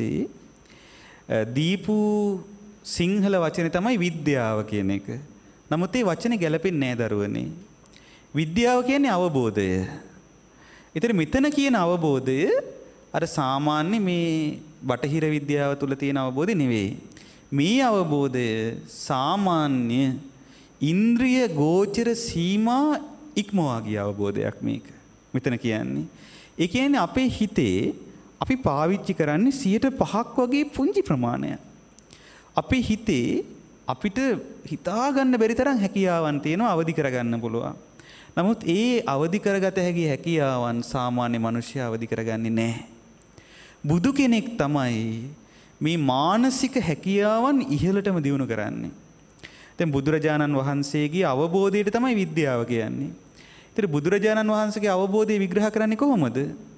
පස්සේ දීපු සිංහල වචනේ තමයි විද්‍යාව කියන එක. නමුත් ඒ වචනේ ගැලපෙන්නේ නැහැ දරුවනේ. විද්‍යාව කියන්නේ අවබෝධය. ඒතර මෙතන කියන අවබෝධය අර සාමාන්‍ය මේ බටහිර විද්‍යාව තුල තියෙන අවබෝධය නෙවෙයි. මේ අවබෝධය සාමාන්‍ය ඉන්ද්‍රිය ගෝචර සීමා ඉක්මවා ගිය අවබෝධයක් මේක. මෙතන කියන්නේ. ඒ කියන්නේ අපේ හිතේ අපි පාවිච්චි කරන්නේ සියයට පහක් වගේ පුංචි ප්‍රමාණයක්. අපේ හිතේ අපිට හිතා ගන්න බැරි තරම් හැකියාවන් තියෙනවා අවදි කරගන්න පුළුවන්. නමුත් ඒ අවදි කරගත හැකි හැකියාවන් සාමාන්‍ය මිනිස්සු අවදි කරගන්නේ නැහැ. බුදු කෙනෙක් තමයි මේ මානසික හැකියාවන් ඉහළටම දියුණු කරන්නේ. දැන් බුදුරජාණන් වහන්සේගේ අවබෝධයට තමයි විද්‍යාව කියන්නේ. ඒතර බුදුරජාණන් වහන්සේගේ අවබෝධය විග්‍රහ කරන්නේ කොහොමද?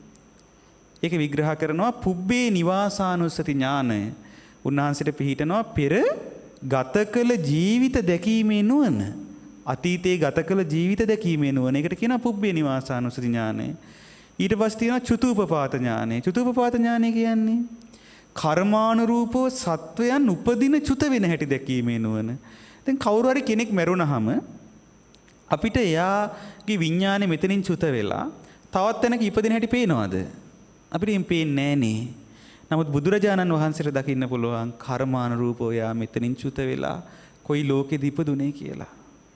ඒක විග්‍රහ කරනවා පුබ්බේ නිවාසානුස්සති ඥානය. උන්වහන්සේට පිහිටනවා පෙර ගත කළ ජීවිත දැකීමේ නුවණ. අතීතයේ ගත කළ ජීවිත දැකීමේ නුවණ. ඒකට කියනවා පුබ්බේ නිවාසානුස්සති ඥානය. ඊට පස්සේ තියෙනවා චුතූපපාත ඥානය. චුතූපපාත ඥානය කියන්නේ කර්මානුරූපව සත්වයන් උපදින චුත වෙන හැටි දැකීමේ නුවණ. දැන් කවුරු හරි කෙනෙක් මැරුණාම අපිට එයාගේ විඥානේ මෙතනින් චුත වෙලා තවත් තැනක ඉපදින හැටි පේනවද? අපිට එම් පේන්නේ නෑනේ. නමුත් බුදුරජාණන් වහන්සේට දකින්න පුළුවන් කර්මානුරූපව එයා මෙතනින් චුත වෙලා කොයි ලෝකෙද ඉපදුනේ කියලා.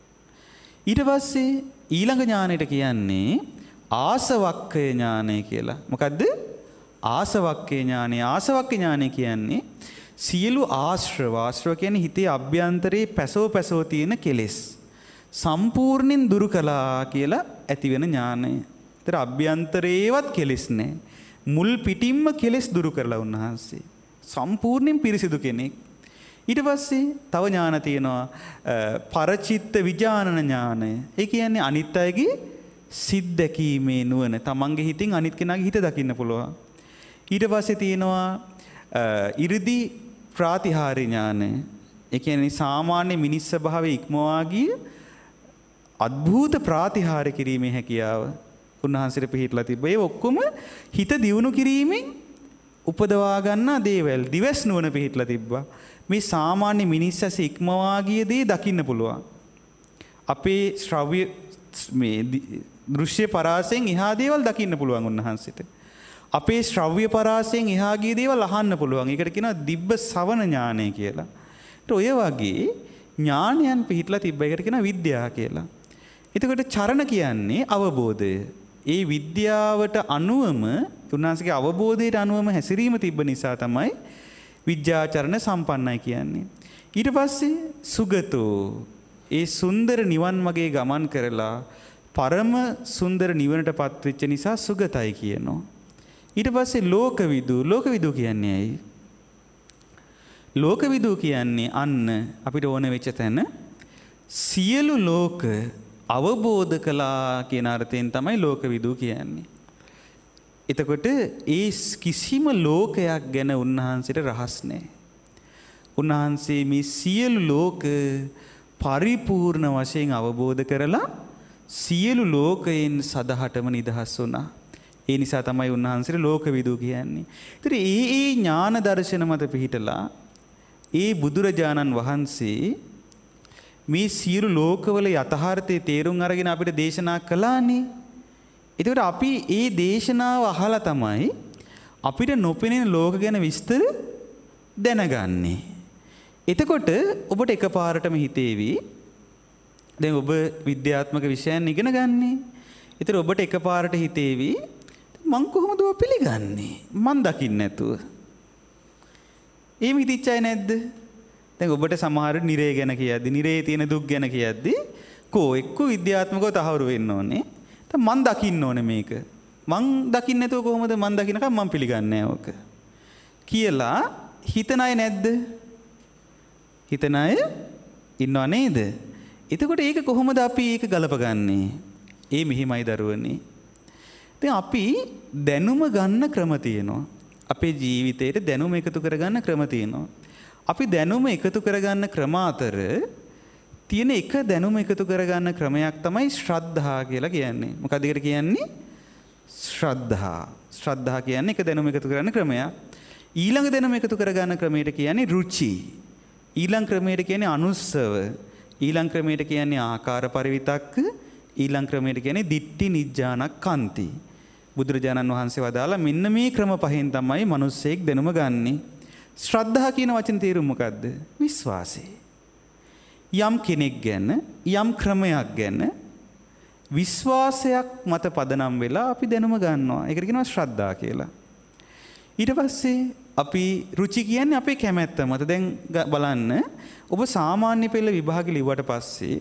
ඊට පස්සේ ඊළඟ ඥානෙට කියන්නේ ආසවක්ඛය ඥානය කියලා. මොකද්ද? ආසවක්ඛය ඥානය. ආසවක්ඛය ඥානය කියන්නේ සියලු ආශ්‍රව. ආශ්‍රව කියන්නේ හිතේ අභ්‍යන්තරේ පැසව පැසව තියෙන කෙලෙස් සම්පූර්ණයෙන් දුරු කළා කියලා ඇතිවෙන ඥානය. ඒතර අභ්‍යන්තරේවත් කෙලෙස් නැහැ. මුල් පිටින්ම කෙලෙස් දුරු කරලා උන්වහන්සේ සම්පූර්ණයෙන් පිරිසිදු කෙනෙක්. ඊට පස්සේ තව ඥාන තියෙනවා පරචිත්ත විඥානන ඥානය. ඒ කියන්නේ අනිත් අයගේ සිත් දැකීමේ නුවණ. තමන්ගේ හිතින් අනිත් කෙනාගේ හිත දකින්න පුළුවන්. ඊට පස්සේ තියෙනවා ඉරිදි ප්‍රාතිහාර්ය ඥානය. ඒ කියන්නේ සාමාන්‍ය මිනිස් ස්වභාවයේ ඉක්මවා ගිය අద్භූත ප්‍රාතිහාර්ය කිරීමේ හැකියාව උන්වහන්සේට පිහිටලා තිබ්බා. ඒ ඔක්කොම හිත දියුණු කිරීමෙන් උපදවා ගන්නා දේවල්. දිවස් නුවණ පිහිටලා තිබ්බා. මේ සාමාන්‍ය මිනිස්සස් ඉක්මවා ගිය දේ දකින්න පුළුවන්. අපේ ශ්‍රව්‍ය මේ දෘශ්‍ය පරාසයෙන් එහා දේවල් දකින්න පුළුවන් උන්වහන්සේට. අපේ ශ්‍රව්‍ය පරාසයෙන් එහා ගිය දේවල් අහන්න පුළුවන්. ඒකට කියනවා දිබ්බ ශ්‍රවණ ඥානය කියලා. ඒත් ඔය වගේ ඥානයන් පිහිටලා තිබ්බ එකට කියනවා විද්‍යාව කියලා. එතකොට චරණ කියන්නේ අවබෝධය. ඒ විද්‍යාවට අනුවම උන්වහන්සේගේ අවබෝධයට අනුවම හැසිරීම තිබ්බ නිසා තමයි විද්‍යාචරණ සම්පන්නයි කියන්නේ. ඊට පස්සේ සුගතෝ ඒ සුන්දර නිවන් මාගේ ගමන් කරලා පරම සුන්දර නිවනටපත් වෙච්ච නිසා සුගතයි කියනවා. ඊට පස්සේ ලෝකවිදු ලෝකවිදු කියන්නේ ඇයි? ලෝකවිදු කියන්නේ අන්න අපිට ඕන වෙච්ච තැන සියලු ලෝක අවබෝධ කළා කියන අර්ථයෙන් තමයි ලෝකවිදු කියන්නේ. එතකොට ඒ කිසිම ලෝකයක් ගැන උන්වහන්සේට රහස් නැහැ. උන්වහන්සේ මේ සියලු ලෝක පරිපූර්ණ වශයෙන් අවබෝධ කරලා සියලු ලෝකයෙන් සදහටම නිදහස් වුණා. ඒ නිසා තමයි උන්වහන්සේට ලෝකවිදු කියන්නේ. ඒතර ඒ ඒ ඥාන දර්ශන මත පිහිටලා ඒ බුදුරජාණන් වහන්සේ මේ සියලු ලෝකවල යථාර්ථයේ තේරුම් අරගෙන අපිට දේශනා කළානේ. ඒකට අපි ඒ දේශනාව අහලා තමයි අපිට නොපෙනෙන ලෝක ගැන විස්තර දැනගන්නේ. එතකොට ඔබට එකපාරටම හිතේවි දැන් ඔබ විද්‍යාත්මක විෂයන් ඉගෙන ගන්නේ. ඒතර ඔබට එකපාරට හිතේවි මං කොහොමද ඔය පිළිගන්නේ? මං දකින්නේ නැතුව. එහෙම හිතච්චයි නැද්ද? දැන් ඔබට සමහර නිරේ ගැන කියද්දි, නිරේ තියෙන දුක් ගැන කියද්දි කෝ එක්ක විද්‍යාත්මකව තහවුරු වෙන්න ඕනේ. දැන් මං දකින්න ඕනේ මේක. මං දකින්න නැතුව කොහොමද මං දකින්නකම් මං පිළිගන්නේ නැහැ ඕක. කියලා හිතන අය නැද්ද? හිතන අය ඉන්නව නේද? එතකොට ඒක කොහොමද අපි ඒක ගලපගන්නේ? ඒ මෙහිමයි දරුවනේ. දැන් අපි දැනුම ගන්න ක්‍රම තියෙනවා. අපේ ජීවිතේට දැනුම එකතු කරගන්න ක්‍රම තියෙනවා. අපි දැනුම එකතු කරගන්න ක්‍රම අතර තියෙන එක දැනුම එකතු කරගන්න ක්‍රමයක් තමයි ශ්‍රද්ධා කියලා කියන්නේ. මොකක්ද ඒකට කියන්නේ? ශ්‍රද්ධා. ශ්‍රද්ධා කියන්නේ එක දැනුම එකතු කරගන්න ක්‍රමයක්. ඊළඟ දැනුම එකතු කරගන්න ක්‍රමයට කියන්නේ රුචි. ඊළඟ ක්‍රමයට කියන්නේ අනුස්සව. ඊළඟ ක්‍රමයට කියන්නේ ආකාර පරිවිතක්ක. ඊළඟ ක්‍රමයට කියන්නේ දිට්ඨි නිජ්ජානක්ඛන්ති. බුදුරජාණන් වහන්සේ වදාලා මෙන්න මේ ක්‍රම පහෙන් තමයි මිනිස්සෙක් දැනුම ගන්නෙ. ශ්‍රද්ධා කියන වචන තේරුම මොකද්ද? විශ්වාසය. යම් කෙනෙක් ගැන යම් ක්‍රමයක් ගැන විශ්වාසයක් මත පදනම් වෙලා අපි දැනුම ගන්නවා. ඒකට කියනවා ශ්‍රද්ධා කියලා. ඊට පස්සේ අපි රුචි කියන්නේ අපේ කැමැත්ත මත. දැන් බලන්න ඔබ සාමාන්‍ය පෙළ විභාගෙ ලිව්වට පස්සේ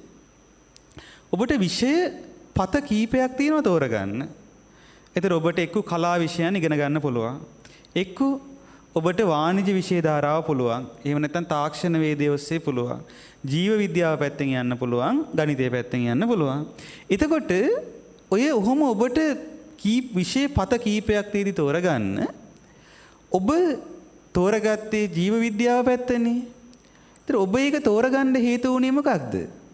ඔබට විෂය පත කීපයක් තියෙනවා තෝරගන්න. ඒතර ඔබට එක්ක කලා විෂයන් ඉගෙන ගන්න පුළුවන්. එක්ක ඔබට වාණිජ්‍ය විෂය ධාරාව පුළුවන්. එහෙම නැත්නම් තාක්ෂණ වේදය ඔස්සේ පුළුවන්. ජීව විද්‍යාව පැත්තෙන් යන්න පුළුවන්. ගණිතය පැත්තෙන් යන්න පුළුවන්. එතකොට ඔය ඔහොම ඔබට කී විෂය පත කීපයක් තියෙදි තෝරගන්න. ඔබ තෝරගත්තේ ජීව විද්‍යාව පැත්තනේ. ඒතර ඔබ ඒක තෝරගන්න හේතු වුණේ මොකක්ද?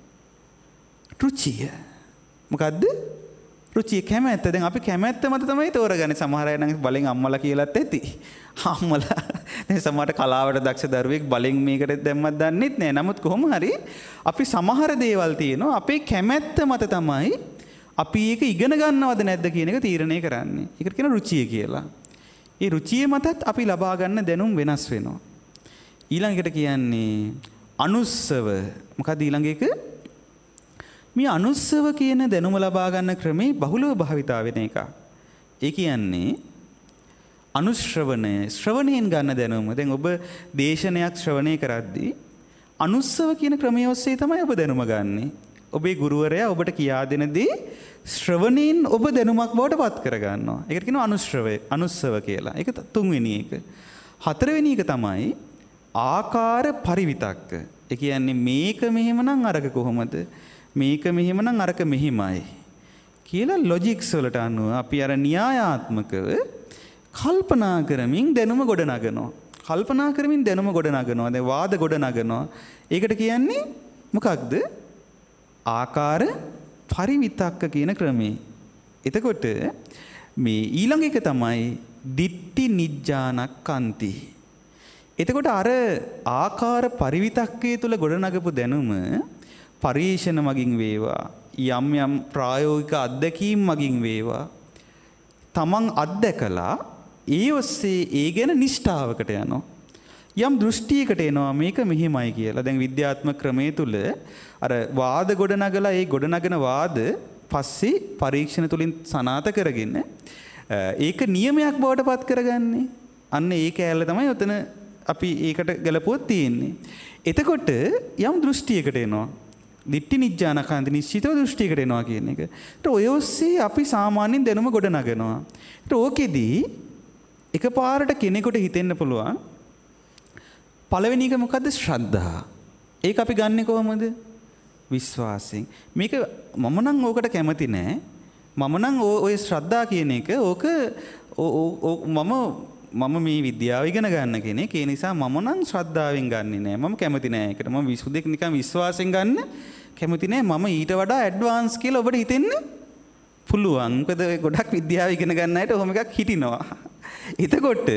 රුචිය. මොකද්ද? රුචිය කැමැත්ත. දැන් අපි කැමැත්ත මත තමයි තෝරගන්නේ. සමහර අය නම් බලෙන් අම්මලා කියලාත් ඇති. අම්මලා දැන් සමහරට කලාවට දක්ෂ දරුවෙක් බලෙන් මේකට දැම්මත් දන්නෙත් නෑ. නමුත් කොහොම හරි අපි සමහර දේවල් තියෙනවා අපේ කැමැත්ත මත තමයි අපි ඒක ඉගෙන ගන්නවද නැද්ද කියන එක තීරණය කරන්නේ. ඒකට කියන රුචිය කියලා. ඒ රුචිය මතත් අපි ලබා ගන්න දැනුම් වෙනස් වෙනවා. ඊළඟට කියන්නේ අනුස්සව. මොකද ඊළඟ එක? මේ අනුස්සව කියන දැනුම ලබා ගන්න ක්‍රමේ බහුලව භාවිතා වෙන එක. ඒ කියන්නේ අනුශ්‍රවණය, ශ්‍රවණයෙන් ගන්න දැනුම. දැන් ඔබ දේශනයක් ශ්‍රවණය කරද්දී අනුස්සව කියන ක්‍රමය ඔස්සේ තමයි ඔබ දැනුම ගන්නෙ. ඔබේ ගුරුවරයා ඔබට කියා දෙන දේ ශ්‍රවණයෙන් ඔබ දැනුමක් බවට පත් කර ගන්නවා. ඒකට කියනවා අනුශ්‍රවය, අනුස්සව කියලා. ඒක තුන්වෙනි එක. හතරවෙනි එක තමයි ආකාර පරිවිතක්ක. ඒ කියන්නේ මේක මෙහෙමනම් අරක කොහොමද? මේක මෙහෙමනම් අරක මෙහිමයි කියලා ලොජික්ස් වලට අනුව අපි අර න්‍යායාත්මකව කල්පනා කරමින් දැනුම ගොඩනගනවා. කල්පනා කරමින් දැනුම ගොඩනගනවා. දැන් වාද ගොඩනගනවා. ඒකට කියන්නේ මොකක්ද? ආකාර පරිවිතක්ක කියන ක්‍රමේ. එතකොට මේ ඊළඟ එක තමයි දිට්ඨි නිජ්ජානක්ඛන්ති. එතකොට අර ආකාර පරිවිතක්කයේ තුල ගොඩනගපු දැනුම පරීක්ෂණ මගින් වේවා යම් යම් ප්‍රායෝගික අත්දැකීම් මගින් වේවා තමන් අත්දැකලා ඒ ඔස්සේ ඒ ගැන නිෂ්ඨාවකට යනවා. යම් දෘෂ්ටියකට එනවා මේක මෙහිමයි කියලා. දැන් විද්‍යාත්මක ක්‍රමයේ තුල අර වාද ගොඩනගලා ඒ ගොඩනගන වාද පස්සේ පරීක්ෂණ තුලින් සනාථ කරගෙන ඒක නියමයක් බවට පත් කරගන්නේ. අන්න ඒ කැලල තමයි උතන අපි ඒකට ගලපුවොත් තියෙන්නේ. එතකොට යම් දෘෂ්ටියකට එනවා. දිට්ඨි නිජ්ජානකාන්ති නිශ්චිතව දෘෂ්ටියකට එනවා කියන එක. ඒත් ඔය ඔස්සේ අපි සාමාන්‍යයෙන් දැනුම ගොඩනගනවා. ඒත් ඕකෙදී එකපාරට කෙනෙකුට හිතෙන්න පුළුවන් පළවෙනි එක මොකද්ද? ශ්‍රද්ධා. ඒක අපි ගන්නෙ කොහොමද? විශ්වාසයෙන්. මේක මම නම් ඕකට කැමති නෑ. මම නම් ඔය ශ්‍රද්ධා කියන එක ඕක මම මම මේ විද්‍යාව ඉගෙන ගන්න කෙනෙක්. ඒ නිසා මම නම් ශ්‍රද්ධාවෙන් ගන්නෙ නෑ. මම කැමති නෑ ඒකට. මම විසුදෙක් නිකන් විශ්වාසයෙන් ගන්න කැමති නෑ. මම ඊට වඩා ඇඩ්වාන්ස් කියලා ඔබට හිතෙන්න පුළුවන්. මොකද ගොඩක් විද්‍යාව ඉගෙන ගන්න අයට ඔහොම එකක් හිටිනවා. එතකොට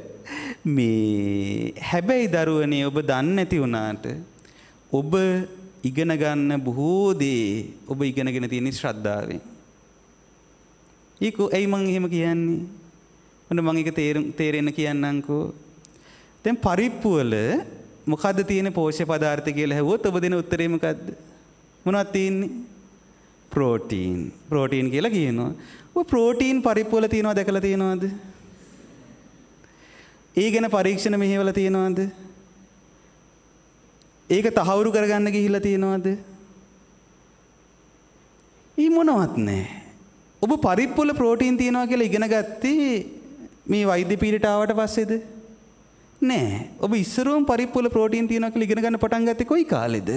මේ හැබැයි දරුවනේ ඔබ දන්නේ නැති වුණාට ඔබ ඉගෙන ගන්න බොහෝ දේ ඔබ ඉගෙනගෙන තියෙන ශ්‍රද්ධාවෙන්. ඒක ඇයි මං එහෙම කියන්නේ? මොන මං ඒක තේරෙන්න කියන්නම්කෝ. දැන් පරිප්පු වල මොකද්ද තියෙන පෝෂ්‍ය පදාර්ථ කියලා ඇහුවොත් ඔබ දෙන උත්තරේ මොකද්ද? මොනවද තියෙන්නේ? ප්‍රෝටීන්. ප්‍රෝටීන් කියලා කියනවා. ඔය ප්‍රෝටීන් පරිප්පු වල තියෙනවා දැකලා තියෙනවද? ඒ ගැන පරීක්ෂණ මෙහෙवला තියෙනවද? ඒක තහවුරු කරගන්න ගිහිල්ලා තියෙනවද? ඊ මොනවත් නැහැ. ඔබ පරිප්පු වල ප්‍රෝටීන් තියෙනවා කියලා ඉගෙන ගත්තේ මේ වෛද්‍ය පීඨයට ආවට පස්සේද? නෑ. ඔබ ඉස්සරවම පරිප්පු වල ප්‍රෝටීන් තියෙනවා කියලා ඉගෙන ගන්න පටන් ගත්තේ කොයි කාලෙද?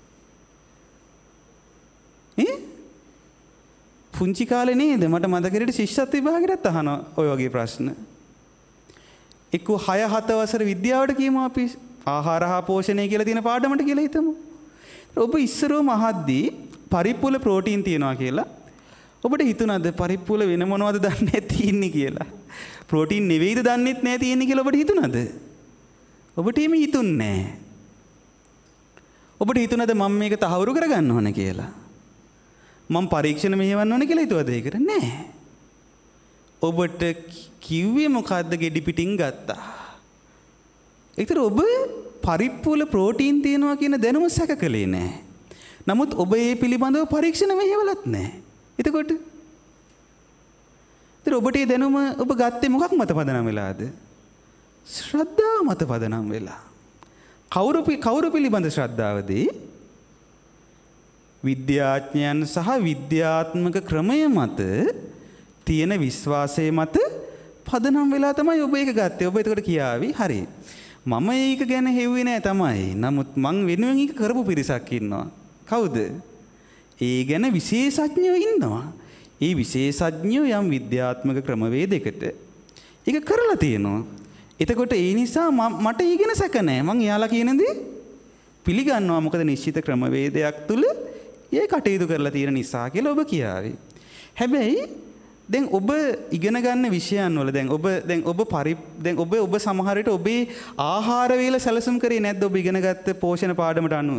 ඈ? පුංචි කාලේ නේද? මට මතකෙට ශිෂ්‍යත්ව විභාගෙට අහනවා ඔය වගේ ප්‍රශ්න. එක්ක හය හත වසර විද්‍යාවට කියමු අපි ආහාර හා පෝෂණය කියලා තියෙන පාඩමට කියලා හිතමු. ඔබ ඉස්සරවම අහද්දී පරිප්පු වල ප්‍රෝටීන් තියෙනවා කියලා ඔබට හිතුණාද පරිප්පු වල වෙන මොනවද දන්නේ තියෙන්නේ කියලා? ප්‍රෝටීන් නෙවෙයිද දන්නේත් නැහැ තියෙන්නේ කියලා ඔබට හිතුණාද? ඔබට එහෙම හිතුන්නේ නැහැ. ඔබට හිතුණාද මම මේක තහවුරු කරගන්න ඕන කියලා? මම පරීක්ෂණ මෙහෙවන්න ඕන කියලා හිතුවද ඒකට? නැහැ. ඔබට කිව්වේ මොකද්ද? ගෙඩි පිටින් ගත්තා. ඒතර ඔබ පරිප්පු වල ප්‍රෝටීන් තියෙනවා කියන දැනුම සැකකලේ නැහැ. නමුත් ඔබ ඒ පිළිබඳව පරීක්ෂණ මෙහෙවලත් නැහැ. එතකොට ඒතර ඔබට ඒ දැනුම ඔබ ගත්තේ මොකක් මත පදනම් වෙලාද? ශ්‍රද්ධාව මත පදනම් වෙලා. කවුරු කවුරු පිළිබඳ ශ්‍රද්ධාවදී? විද්‍යාඥයන් සහ විද්‍යාත්මක ක්‍රමය මත තියෙන විශ්වාසය මත පදනම් වෙලා තමයි ඔබ ඒක ගත්තේ. ඔබ එතකොට කියාවි හරි. මම ඒක ගැන හෙව්වේ නෑ තමයි. නමුත් මං වෙනුවෙන් ඒක කරපු පිරිසක් ඉන්නවා. කවුද? ඒ ගැන විශේෂඥයෝ ඉන්නවා. ඒ විශේෂඥයෝ යම් විද්‍යාත්මක ක්‍රමවේදයකට ඒක කරලා තියෙනවා. එතකොට ඒ නිසා මට ඒ ගැන සැක නෑ. මං එයාලා කියන දේ පිළිගන්නවා. මොකද නිශ්චිත ක්‍රමවේදයක් තුල ඒ කටයුතු කරලා තියෙන නිසා කියලා ඔබ කියාවි. හැබැයි දැන් ඔබ ඉගෙන ගන්න විෂයන් වල දැන් ඔබ දැන් ඔබ පරි දැන් ඔබ ඔබ සමහර විට ඔබේ ආහාර වේල සැලසුම් කරේ නැද්ද? ඔබ ඉගෙන ගත්ත පෝෂණ පාඩමට අනුව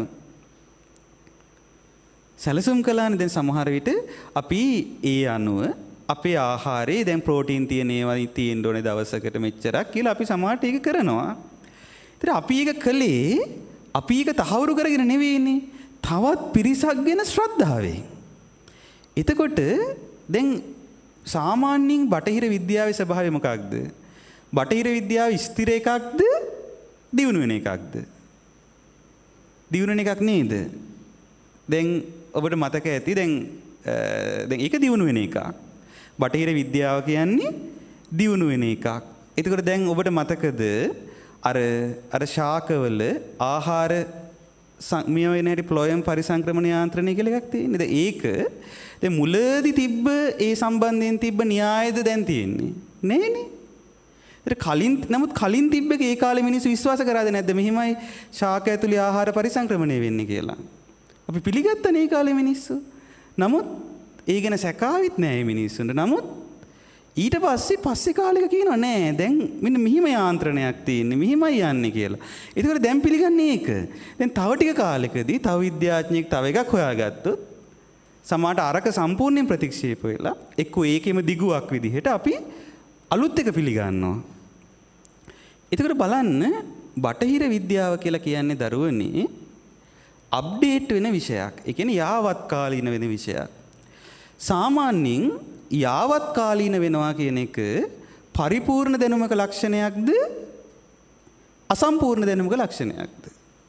සැලසුම් කළානේ. දැන් සමහර විට අපි ඒ අනුව අපේ ආහාරයේ දැන් ප්‍රෝටීන් තියෙන ඒවා තියෙන්න ඕනේ දවසකට මෙච්චරක් කියලා අපි සමහරට ඒක කරනවා. ඒතර අපි ඒක කළේ අපි ඒක තහවුරු කරගෙන නෙවෙයිනේ. තවත් පිරිසක් ගැන ශ්‍රද්ධාවෙන්. එතකොට දැන් සාමාන්‍යයෙන් බටහිර විද්‍යාවේ ස්වභාවය මොකක්ද? බටහිර විද්‍යාව ස්ථිර එකක්ද? දියුණු වෙන එකක්ද? දියුණු වෙන එකක් නේද? දැන් ඔබට මතක ඇති දැන් දැන් ඒක දියුණු වෙන එකක්. බටහිර විද්‍යාව කියන්නේ දියුණු වෙන එකක්. එතකොට දැන් ඔබට මතකද අර අර ශාකවල ආහාර මිය වෙන හැටි ෆ්ලෝයම් පරිසංක්‍රමණ යාන්ත්‍රණය කියලා එකක් තියෙන්නේ. දැන් ඒක දැන් මුලදී තිබ්බ ඒ සම්බන්ධයෙන් තිබ්බ න්‍යායද දැන් තියෙන්නේ නෑනේ. ඒක කලින් නමුත් කලින් තිබ්බ එක ඒ කාලේ මිනිස්සු විශ්වාස කරාද නැද්ද මෙහිමයි ශාක ඇතුලේ ආහාර පරිසංක්‍රමණය වෙන්නේ කියලා? අපි පිළිගත්තනේ ඒ කාලේ මිනිස්සු. නමුත් ඒ ගැන සැකාවිත් නෑ මේ මිනිස්සුන්ට. නමුත් ඊට පස්සේ පස්සේ කාලෙක කියනවා නෑ දැන් මෙන්න මෙහිම යාන්ත්‍රණයක් තියෙන්නේ මෙහිමයි යන්නේ කියලා. ඒකෝර දැන් පිළිගන්නේ ඒක. දැන් තව ටික කාලෙකදී තව විද්‍යාඥයෙක් තව එකක් හොයාගත්තොත් සමහරට අරක සම්පූර්ණයෙන් ප්‍රතික්ෂේප වෙලා එක්කෝ ඒකෙම දිගුවක් විදිහට අපි අලුත් එක පිළිගන්නවා. ඒකෝර බලන්න බටහිර විද්‍යාව කියලා කියන්නේ දරුවනේ අප්ඩේට් වෙන විෂයක්. ඒ කියන්නේ යාවත් කාලීන වෙන විෂයක්. සාමාන්‍යයෙන් යාවත් කාලීන වෙනවා කියන එක පරිපූර්ණ දැනුමක ලක්ෂණයක්ද අසම්පූර්ණ දැනුමක ලක්ෂණයක්ද?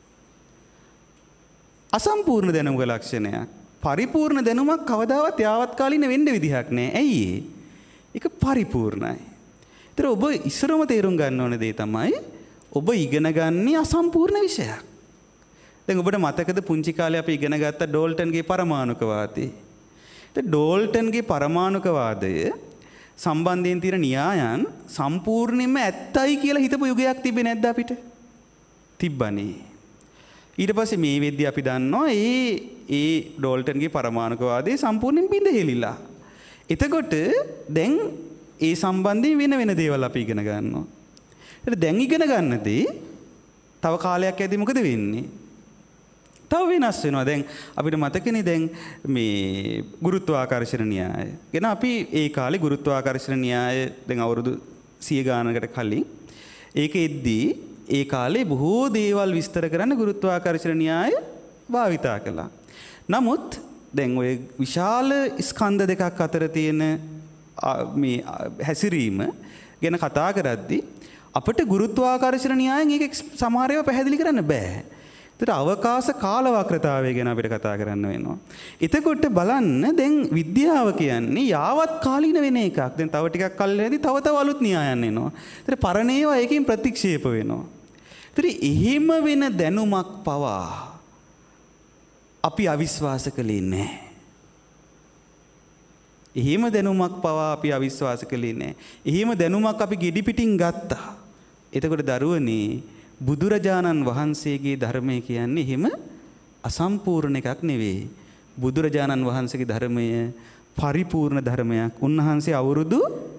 අසම්පූර්ණ දැනුමක ලක්ෂණයක්. පරිපූර්ණ දැනුමක් කවදාවත් යාවත් කාලීන වෙන්න විදිහක් නෑ. ඇයි ඒ? ඒක පරිපූර්ණයි. ඒතර ඔබ ඉස්සරම තේරුම් ගන්න ඕන දේ තමයි ඔබ ඉගෙන ගන්නේ අසම්පූර්ණ විෂයක්. දැන් ඔබට මතකද පුංචි කාලේ අපි ඉගෙන ගත්ත ඩෝල්ටන්ගේ පරමාණුකවාදී? ඩෝල්ටන්ගේ පරමාණුකවාදය සම්බන්ධයෙන් තියෙන න්‍යායන් සම්පූර්ණයෙන්ම ඇත්තයි කියලා හිතපු යුගයක් තිබෙන්නේ නැද්ද අපිට? තිබ්බනේ. ඊට පස්සේ මේ වෙද්දී අපි දන්නවා ඒ ඒ ඩෝල්ටන්ගේ පරමාණුකවාදය සම්පූර්ණයෙන් බිඳහෙලිලා. එතකොට දැන් ඒ සම්බන්ධයෙන් වෙන වෙන දේවල් අපි ඉගෙන ගන්නවා. ඒත් දැන් ඉගෙන ගන්නදී තව කාලයක් ඇද්දි මොකද වෙන්නේ? තව වෙනස් වෙනවා. දැන් අපිට මතකනේ දැන් මේ ගුරුත්වාකර්ෂණ න්‍යාය. ගැන අපි ඒ කාලේ ගුරුත්වාකර්ෂණ න්‍යාය දැන් අවුරුදු සිය ගානකට කලින් ඒක එද්දී ඒ කාලේ බොහෝ දේවල් විස්තර කරන්න ගුරුත්වාකර්ෂණ න්‍යාය භාවිතා කළා. නමුත් දැන් ওই විශාල ස්කන්ධ දෙකක් අතර තියෙන මේ හැසිරීම ගැන කතා කරද්දී අපිට ගුරුත්වාකර්ෂණ න්‍යායෙන් ඒක සමහර ඒවා පැහැදිලි කරන්න බෑ. ඒතර අවකාශ කාල වක්‍රතාවය ගැන අපිට කතා කරන්න වෙනවා. එතකොට බලන්න දැන් විද්‍යාව කියන්නේ යාවත් කාලීන වෙන එකක්. දැන් තව ටිකක් කල් යද්දී තව තව අලුත් න්‍යායන් එනවා. ඒතර පරණ ඒවා ඒකෙන් ප්‍රතික්ෂේප වෙනවා. ඒතර එහෙම වෙන දැනුමක් පවා අපි අවිශ්වාස කළේ නැහැ. එහෙම දැනුමක් පවා අපි අවිශ්වාස කළේ නැහැ. එහෙම දැනුමක් අපි ගෙඩි පිටින් ගත්තා. එතකොට දරුවනේ බුදුරජාණන් වහන්සේගේ ධර්මය කියන්නේ එහෙම අසම්පූර්ණ එකක් නෙවෙයි. බුදුරජාණන් වහන්සේගේ ධර්මය පරිපූර්ණ ධර්මයක්. උන්වහන්සේ අවුරුදු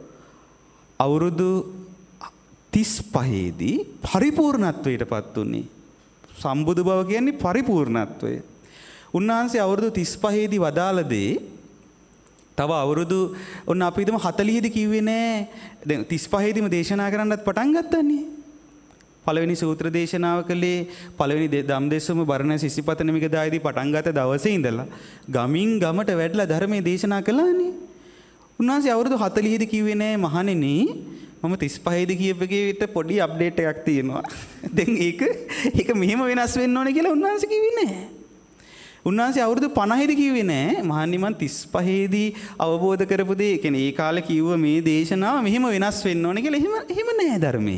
අවුරුදු තිස් පහේදී පරිපූර්ණත්වයට පත් වුණේ. සම්බුදු බව කියන්නේ පරිපූර්ණත්වය. උන්වහන්සේ අවුරුදු තිස් පහේදී වදාළ දේ තව අවුරුදු ඔන්න අපි හිතමු හතළිහ දී කිව්වේ නෑ. දැන් තිස් පහේදීම දේශනා කරන්නත් පටන් ගත්තනේ. පළවෙනි සූත්‍ර දේශනාව කළේ පළවෙනි ධම්දෙස්සම බරණැස ඉසිපතන මිගදායේදී පටන් ගත්ත දවසේ ඉඳලා ගමින් ගමට වැඩලා ධර්මයේ දේශනා කළානේ. උන්වහන්සේ අවුරුදු හතළිහ දී කිව්වේ නෑ මහණෙනි මම තිස් පහේ දී කියපේකේට පොඩි අප්ඩේට් එකක් තියෙනවා. දැන් ඒක ඒක මෙහෙම වෙනස් වෙන්න ඕනේ කියලා උන්වහන්සේ කිව්වේ නෑ. උන්වහන්සේ අවුරුදු පනහේ දී කිව්වේ නෑ මහණනි මම තිස් පහේ දී අවබෝධ කරපු දේ කියන්නේ ඒ කාලේ කිව්ව මේ දේශනාව මෙහෙම වෙනස් වෙන්න ඕනේ කියලා එහෙම එහෙම නෑ ධර්මයේ.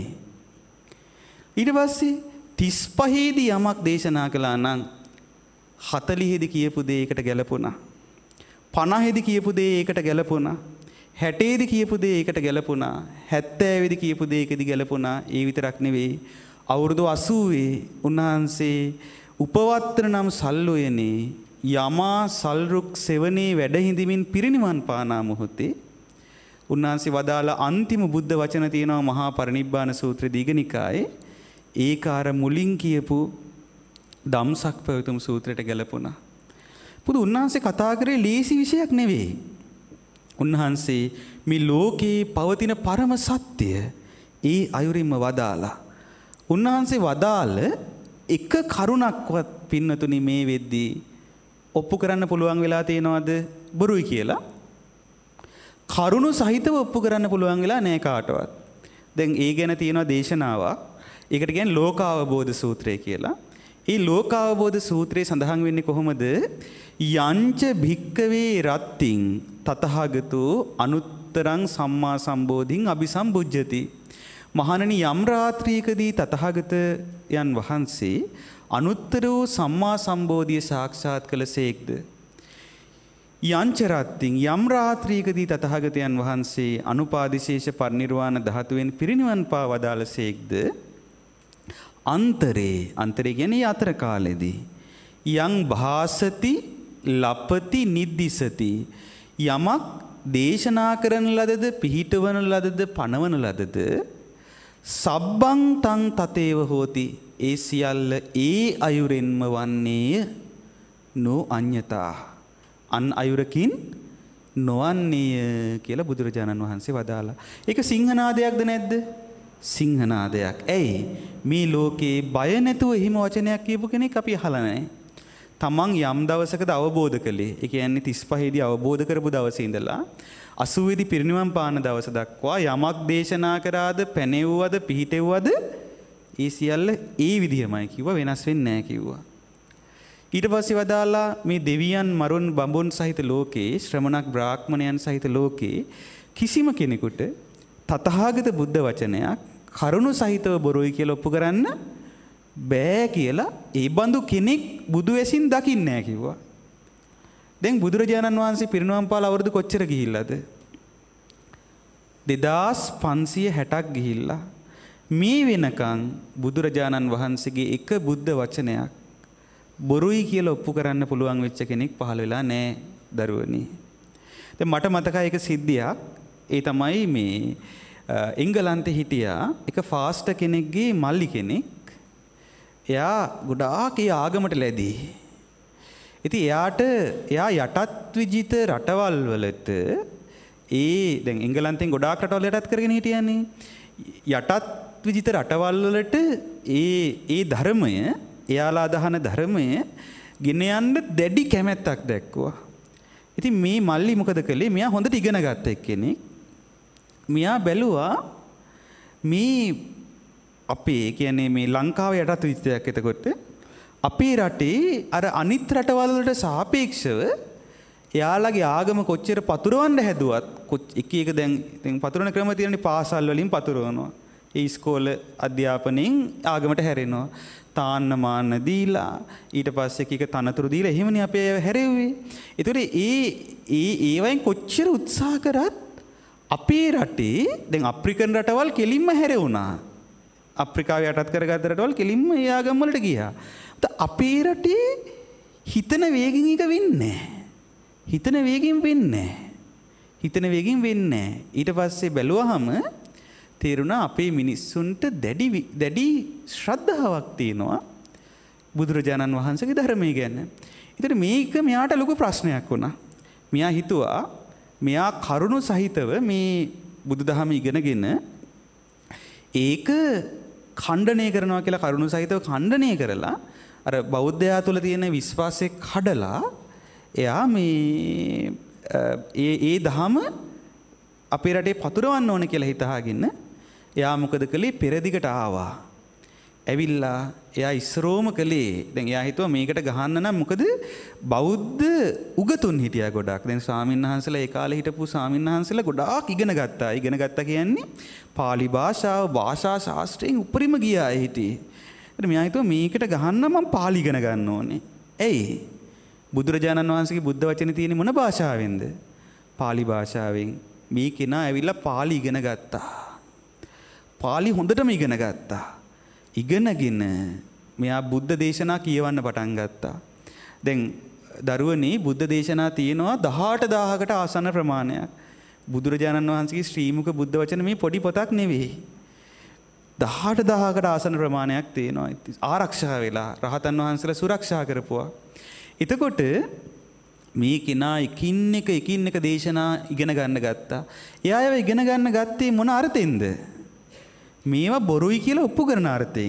ඊට පස්සේ තිස් පහේ දී යමක් දේශනා කළා නම් හතළිහ දී කියපු දේ ඒකට ගැලපුණා. පනහේ දී කියපු දේ ඒකට ගැලපුණා. හැටේ දී කියපු දේ ඒකට ගැලපුණා. හැත්තෑවේ දී කියපු දේ ඒකදී ගැලපුණා. ඒ විතරක් නෙවෙයි අවුරුදු අසූවේ උන්වහන්සේ උපවත්තන නම් සල්ලොයනේ යමා සල්රුක් සෙවණේ වැඩ හිඳමින් පිරිනිවන් පානා මොහොතේ උන්වහන්සේ වදාළ අන්තිම බුද්ධ වචන තියෙනවා මහා පරිනිබ්බාන සූත්‍ර දීඝනිකායේ. ඒක අර මුලින් කියපු ධම්සක් පැවතුම් සූත්‍රයට ගැලපුණා. පුදු උන්වහන්සේ කතා කරේ ලේසි විෂයක් නෙවෙයි. උන්වහන්සේ මේ ලෝකේ පවතින පරම සත්‍ය ඒ අයුරින්ම වදාලා. උන්වහන්සේ වදාළ එක කරුණක්වත් පින්නතුනි මේ වෙද්දී ඔප්පු කරන්න පුළුවන් වෙලා තියෙනවද බොරුයි කියලා? කරුණු සහිතව ඔප්පු කරන්න පුළුවන් වෙලා නැහැ කාටවත්. දැන් ඒ ගැන තියෙනවා දේශනාවක්. ඒකට කියන්නේ ලෝකාවබෝධ සූත්‍රය කියලා. ඒ ලෝකාවබෝධ සූත්‍රයේ සඳහන් වෙන්නේ කොහොමද? යංච භික්කවේ රත්තිං තතහගතෝ අනුත්තරං සම්මා සම්බෝධින් අபிසම්බුජ්ජති. මහණනි යම් රාත්‍රියකදී තතහගතයන් වහන්සේ අනුත්තර වූ සම්මා සම්බෝධිය සාක්ෂාත් කළසේක්ද? යංච රත්තිං යම් රාත්‍රියකදී තතහගතයන් වහන්සේ අනුපාදිශේෂ පරිනිර්වාණ ධාතුවෙන් පිරිනිවන් පා වදාළසේක්ද? අන්තරේ අන්තරේ කියන්නේ අතර කාලෙදී යං භාසති ලපති නිද්දිසති යමක් දේශනා කරන ලදද පිහිටවන ලදද පනවන ලදද සබ්බං තං තතේව හෝති ඒ සියල්ල ඒ අයුරෙන්ම වන්නේය නෝ අඤ්ඤතා අන් අයුරකින් නොවන්නේය කියලා බුදුරජාණන් වහන්සේ වදාලා. ඒක සිංහනාදයක්ද නැද්ද? සිංහනාදයක්. ඇයි? මේ ලෝකේ බය නැතුව එහෙම වචනයක් කියපු කෙනෙක් අපි අහලා නැහැ. තමන් යම් දවසකද අවබෝධ කළේ. ඒ කියන්නේ තිස් පහේ දී අවබෝධ කරපු දවසේ ඉඳලා අසූ වෙනි පිරිනිවන් පාන දවස දක්වා යමක් දේශනා කරාද, පැනෙව්වද, පිහිටෙව්වද ඒ සියල්ල ඒ විදිහමයි කිව්වා, වෙනස් වෙන්නේ නැහැ කිව්වා. ඊට පස්සේ වදාලා මේ දෙවියන් මරුන් බඹුන් සහිත ලෝකේ, ශ්‍රමණක් බ්‍රාහ්මණයන් සහිත ලෝකේ කිසිම කෙනෙකුට තථාගත බුද්ධ වචනයක් කරුණු සහිතව බොරුයි කියලා ඔප්පු කරන්න බෑ කියලා ඒ බඳු කෙනෙක් බුදු ඇසින් දකින්නේ නැහැ කිව්වා. දැන් බුදුරජාණන් වහන්සේ පිරිනවම් පාලා අවුරුදු කොච්චර ගිහිල්ලාද? දෙදාස් පන්සිය හැටක් ගිහිල්ලා. මේ වෙනකන් බුදුරජාණන් වහන්සේගේ එක බුද්ධ වචනයක් බොරුයි කියලා ඔප්පු කරන්න පුළුවන් වෙච්ච කෙනෙක් පහළ වෙලා නැහැ දරුවනි. දැන් මට මතකයි එක සිද්ධියක්. ඒ තමයි මේ එංගලන්තේ හිටියා එක ෆාස්ටර් කෙනෙක්ගේ මල්ලි කෙනෙක්. එයා ගොඩාක් ඒ ආගමට ලැබී. ඉතින් එයාට එයා යටත් විජිත රටවල් වලට ඒ දැන් එංගලන්තෙන් ගොඩාක් රටවල් යටත් කරගෙන හිටියානේ. යටත් විජිත රටවල් වලට ඒ ඒ ධර්මය එයාලා අදහන ධර්මය ගෙන යන්න දැඩි කැමැත්තක් දැක්වුවා. ඉතින් මේ මල්ලි මොකද කළේ? මෙයා හොඳට ඉගෙන ගත්ත එක්කෙනෙක්. මෙයා බැලුවා මේ අපේ කියන්නේ මේ ලංකාව යටත් විජිතයක් එතකොට අපේ රටේ අර අනිත් රටවල් වලට සාපේක්ෂව එයාලගේ ආගම කොච්චර පතුරවන්න හැදුවත් එක එක දැන් දැන් පතුරවන ක්‍රම තියෙනනේ පාසල් වලින් පතුරවනවා. ඒ ඉස්කෝල අධ්‍යාපනයෙන් ආගමට හැරෙනවා. තාන්න මාන්න දීලා ඊට පස්සේ එක එක තනතුරු දීලා එහෙමනේ අපේ හැරෙව්වේ. ඒතකොට ඒ ඒ ඒවෙන් කොච්චර උත්සාහ කරත් අපේ රටේ දැන් අප්‍රිකන් රටවල් කෙලින්ම හැරෙවුණා. අප්‍රිකාව යටත් කරගත්ත රටවල් කෙලින්ම ඒ ආගම් වලට ගියා. අපේ රටේ හිතන වේගින් එක වෙන්නේ හිතන වේගින් වෙන්නේ හිතන වේගින් වෙන්නේ ඊට පස්සේ බැලුවහම තේරුණා අපේ මිනිස්සුන්ට දැඩි දැඩි ශ්‍රද්ධාවක් තියෙනවා බුදුරජාණන් වහන්සේගේ ධර්මය ගැන. ඒතර මේක මෙයාට ලොකු ප්‍රශ්නයක් වුණා. මෙයා හිතුවා මෙයා කරුණු සහිතව මේ බුදුදහම ඉගෙනගෙන ඒක ඛණ්ඩණය කරනවා කියලා කරුණු සහිතව ඛණ්ඩණය කරලා අර බෞද්ධයා තුළ තියෙන විශ්වාසය කඩලා එයා මේ ඒ ඒ දහම අපේ රටේ පතුරවන්න ඕන කියලා හිතාගෙන එයා මොකද කළේ? පෙරදිගට ආවා. ඇවිල්ලා එයා ඉස්සරෝම කළේ දැන් එයා හිතුවා මේකට ගහන්න නම් මොකද බෞද්ධ උගතුන් හිටියා ගොඩක්. දැන් ස්වාමීන් වහන්සේලා ඒ කාලේ හිටපු ස්වාමීන් වහන්සේලා ගොඩාක් ඉගෙන ගත්තා. ඉගෙන ගත්තා කියන්නේ පාලි භාෂාව භාෂා ශාස්ත්‍රයෙන් උපරිම ගියා ඒ හිටියේ. ඒත් මෙයා හිතුවා මේකට ගහන්න මම පාලි ඉගෙන ගන්න ඕනේ. ඇයි? බුදුරජාණන් වහන්සේගේ බුද්ධ වචනේ තියෙන්නේ මොන භාෂාවෙන්ද? පාලි භාෂාවෙන්. මේ කෙනා ඇවිල්ලා පාලි ඉගෙන ගත්තා. පාලි හොඳටම ඉගෙන ගත්තා. ඉගෙනගෙන මෙයා බුද්ධ දේශනා කියවන්න පටන් ගත්තා. දැන් දරුවනේ බුද්ධ දේශනා තියෙනවා දහඅට දාහකට ආසන්න ප්‍රමාණයක්. බුදුරජාණන් වහන්සේගේ ශ්‍රීමුක බුද්ධ වචන මේ පොඩි පොතක් නෙවෙයි. දහඅට දාහකට ආසන්න ප්‍රමාණයක් තියෙනවා. ආරක්ෂා වෙලා රහතන් වහන්සේලා සුරක්ෂා කරපුවා. එතකොට මේ කෙනා එකින් එක එකින් එක දේශනා ඉගෙන ගන්න ගත්තා. එයා ඒවා ඉගෙන ගන්න ගත්තේ මොන අර්ථයෙන්ද? මේවා බොරුයි කියලා ඔප්පු කරන අර්ථයෙන්.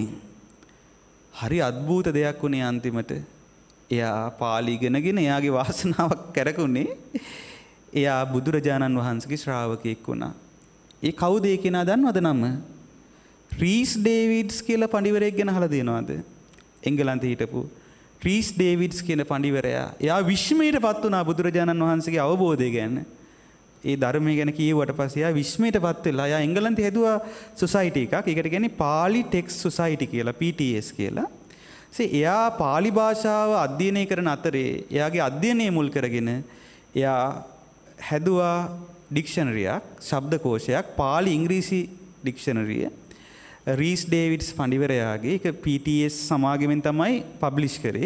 හරි අద్භූත දෙයක් වුණේ අන්තිමට. එයා පාලි ඉගෙනගෙන එයාගේ වාසනාවක් කරකුනේ. එයා බුදුරජාණන් වහන්සේගේ ශ්‍රාවකෙක් වුණා. ඒ කවුද ඒ කෙනා දන්නවද නම? රීස් ඩේවිඩ්ස් කියලා පඬිවරයෙක් ගැන අහලා තියෙනවද? එංගලන්තේ හිටපු රීස් ඩේවිඩ්ස් කියන පඬිවරයා. එයා විශ්මයටපත් වුණා බුදුරජාණන් වහන්සේගේ අවබෝධය ගැන. ඒ ධර්මය ගැන කියුවට පස්සේ එයා විශ්මයටපත් වෙලා එයා එංගලන්තේ හැදුවා සොසයිටි එකක්. ඒකට කියන්නේ පාලි ටෙක්ස්ට් සොසයිටි කියලා පී ටී එස් කියලා. ඒ එයා පාලි භාෂාව අධ්‍යයනය කරන අතරේ එයාගේ අධ්‍යයනය මුල් කරගෙන එයා හැදුවා ඩික්ෂනරියක්, ශබ්දකෝෂයක්, පාලි ඉංග්‍රීසි ඩික්ෂනරිය. රීස් ඩේවිඩ්ස් පඬිවරයාගේ ඒක පී ටී එස් සමාගමෙන් තමයි පබ්ලිෂ් කරේ.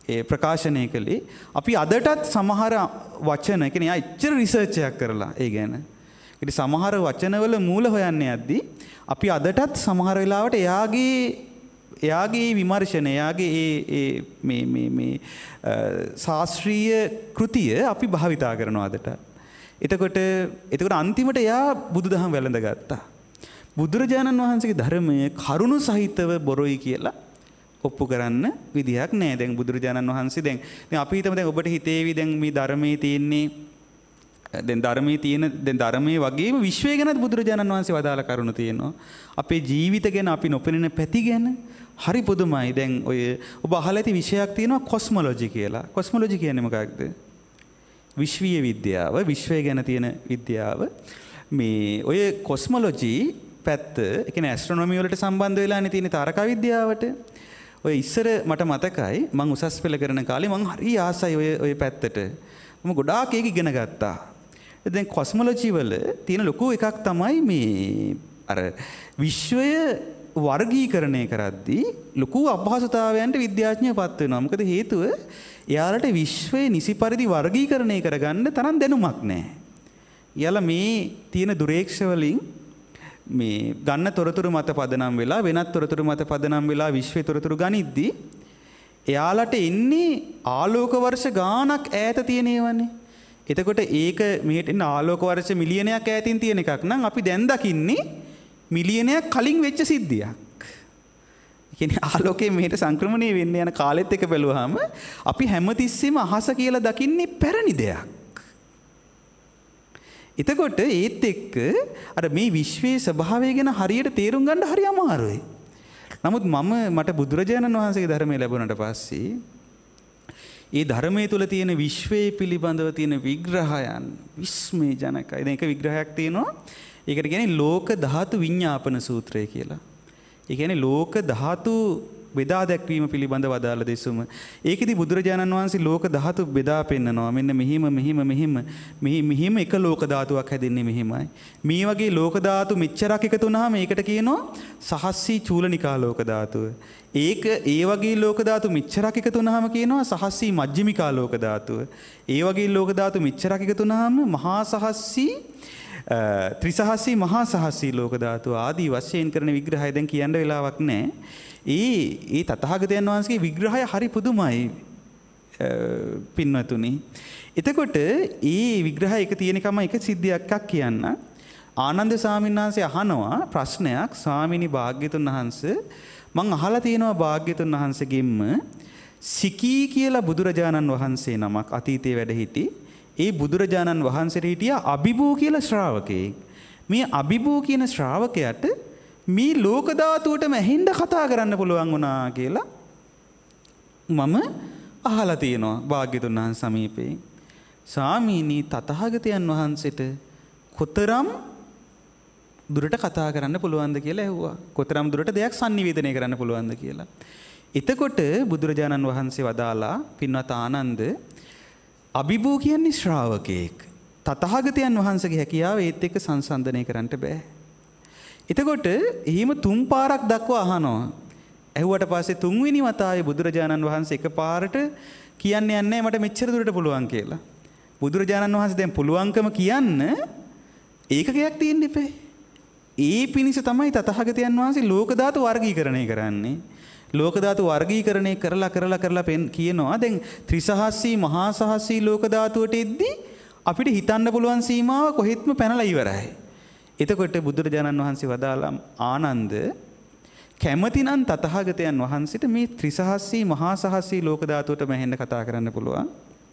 ඒ ප්‍රකාශනය කළේ අපි අදටත් සමහර වචන කියන්නේ යා ඉච්චර රිසර්ච් එකක් කරලා ඒ ගැන. ඉතින් සමහර වචනවල මූල හොයන්න යද්දී අපි අදටත් සමහර වෙලාවට එයාගේ එයාගේ විමර්ශන එයාගේ ඒ ඒ මේ මේ මේ ශාස්ත්‍රීය කෘතිය අපි භාවිතා කරනවා අදට. එතකොට එතකොට අන්තිමට එයා බුදුදහම වැළඳගත්තා. බුදුරජාණන් වහන්සේගේ ධර්මය කරුණු සහිතව බොරොයි කියලා ඔප්පු කරන්න විදියක් නැහැ. දැන් බුදුරජාණන් වහන්සේ දැන් දැන් අපි හිතමු දැන් ඔබට හිතේවි දැන් මේ ධර්මයේ තියෙන්නේ දැන් ධර්මයේ තියෙන දැන් ධර්මයේ වගේම විශ්වය ගැනත් බුදුරජාණන් වහන්සේ වදාළ කරුණු තියෙනවා. අපේ ජීවිත ගැන අපි නොපෙනෙන පැති ගැන හරි පුදුමයි. දැන් ඔය ඔබ අහලා ඇති විෂයක් තියෙනවා කොස්මොලොජි කියලා. කොස්මොලොජි කියන්නේ මොකක්ද? විශ්වීය විද්‍යාව, විශ්වය ගැන තියෙන විද්‍යාව. මේ ඔය කොස්මොලොජි පැත්ත, ඒ කියන්නේ ඇස්ට්‍රොනොමි වලට සම්බන්ධ වෙලානේ තියෙන තාරකා විද්‍යාවට. ඔය ඉස්සර මට මතකයි මම උසස් පෙළ කරන කාලේ මම හරි ආසයි ඔය ඔය පැත්තට. මම ගොඩාක් ඒක ඉගෙන ගත්තා. දැන් කොස්මොලොජි වල තියෙන ලොකු එකක් තමයි මේ අර විශ්වය වර්ගීකරණය කරද්දී ලොකු අපහසුතාවයන්ට විද්‍යාඥයෝ පත් වෙනවා. මොකද හේතුව එයාලට විශ්වය නිසි පරිදි වර්ගීකරණය කරගන්න තරම් දැනුමක් නැහැ. එයාලා මේ තියෙන දුරේක්ෂ වලින් මේ ගන්න තොරතුරු මත පදනම් වෙලා වෙනත් තොරතුරු මත පදනම් වෙලා විශ්වයේ තොරතුරු ගනිද්දී එයාලට එන්නේ ආලෝක වර්ෂ ගාණක් ඈත තියෙන ඒවානේ. එතකොට ඒක මෙහෙට එන ආලෝක වර්ෂ මිලියනයක් ඈතින් තියෙන එකක් නම් අපි දැන් දකින්නේ මිලියනයක් කලින් වෙච්ච සිද්ධියක්. ඒ කියන්නේ ආලෝකයේ මෙහෙට සංක්‍රමණය වෙන්න යන කාලෙත් එක බැලුවාම අපි හැමතිස්සෙම අහස කියලා දකින්නේ පැරණි දෙයක්. එතකොට ඒත් එක්ක අර මේ විශ්වයේ ස්වභාවය ගැන හරියට තේරුම් ගන්න හරි අමාරුයි. නමුත් මම මට බුදුරජාණන් වහන්සේගේ ධර්මය ලැබුණාට පස්සේ ඒ ධර්මයේ තුල තියෙන විශ්වයේ පිළිබඳව තියෙන විග්‍රහයන් විස්මයජනකයි. දැන් එක විග්‍රහයක් තියෙනවා. ඒකට කියන්නේ ලෝක ධාතු විඤ්ඤාපන සූත්‍රය කියලා. ඒ කියන්නේ ලෝක ධාතු බෙදා දැක්වීම පිළිබඳව අදාළ දෙසුම. ඒකෙදි බුදුරජාණන් වහන්සේ ලෝක ධාතු බෙදා පෙන්නනවා. මෙන්න මෙහිම මෙහිම මෙහිම මෙහිම එක ලෝක ධාතුවක් හැදෙන්නේ මෙහිමයි. මේ වගේ ලෝක ධාතු මෙච්චරක් එකතු වුණාම ඒකට කියනවා සහස්සී චූලනිකා ලෝක ධාතුව. ඒක ඒ වගේ ලෝක ධාතු මෙච්චරක් එකතු වුණාම කියනවා සහස්සී මජ්ක්‍ධිමිකා ලෝක ධාතුව. ඒ වගේ ලෝක ධාතු මෙච්චරක් එකතු වුණාම මහා සහස්සී ත්‍රිසහස්සී මහා සහස්සී ලෝක ධාතුව ආදී වශයෙන් කරන විග්‍රහය දැන් කියන්න වෙලාවක් නැහැ. ඒ ඒ තථාගතයන් වහන්සේගේ විග්‍රහය හරි පුදුමයි පින්වතුනි. එතකොට ඒ විග්‍රහය එක තියෙනකම එක සිද්ධියක් එකක් කියන්න. ආනන්ද ස්වාමීන් වහන්සේ අහනවා ප්‍රශ්නයක්. ස්වාමීනි භාග්‍යතුන් වහන්සේ මං අහලා තියෙනවා භාග්‍යතුන් වහන්සේගෙම්ම සිකී කියලා බුදුරජාණන් වහන්සේ නමක් අතීතයේ වැඩ සිටි. ඒ බුදුරජාණන් වහන්සේට හිටියා අභිභූ කියලා ශ්‍රාවකයෙක්. මේ අභිභූ කියන ශ්‍රාවකයාට මේ ලෝක ධාතුවටම ඇහිඳ කතා කරන්න පුළුවන් වුණා කියලා මම අහලා තියෙනවා භාග්‍යතුන් වහන්සේ සමීපේ. ස්වාමීනි තථාගතයන් වහන්සේට කොතරම් දුරට කතා කරන්න පුළුවන්ද කියලා ඇහුවා. කොතරම් දුරට දෙයක් sannivedanaya කරන්න පුළුවන්ද කියලා. එතකොට බුදුරජාණන් වහන්සේ වදාලා පින්වත් ආනන්ද අභිභූ කියන්නේ ශ්‍රාවකයෙක්. තථාගතයන් වහන්සේගේ හැකියාව ඒත් එක්ක සංසන්දනය කරන්න බෑ. එතකොට එහෙම තුන් පාරක් දක්වා අහනවා. ඇහුවට පස්සේ තුන්වෙනි වතාවේ බුදුරජාණන් වහන්සේ එකපාරට කියන්නේ නැහැ මට මෙච්චර දුරට පුළුවන් කියලා. බුදුරජාණන් වහන්සේ දැන් පුළුවන්කම කියන්න ඒකකයක් තියෙන්න ඉපේ. ඒ පිණිස තමයි තථාගතයන් වහන්සේ ලෝක ධාතු වර්ගීකරණය කරන්නේ. ලෝක ධාතු වර්ගීකරණය කරලා කරලා කරලා කියනවා දැන් ත්‍රිසහස්සී මහා සහස්සී ලෝක ධාතුවට එද්දී අපිට හිතන්න පුළුවන් සීමාව කොහෙත්ම පැනලා ඉවරයි. එතකොට බුදුරජාණන් වහන්සේ වදාළා ආනන්ද කැමතිනම් තථාගතයන් වහන්සේට මේ ත්‍රිසහස්සී මහා සහස්සී ලෝක ධාතුවට මැහෙන්න කතා කරන්න පුළුවන්.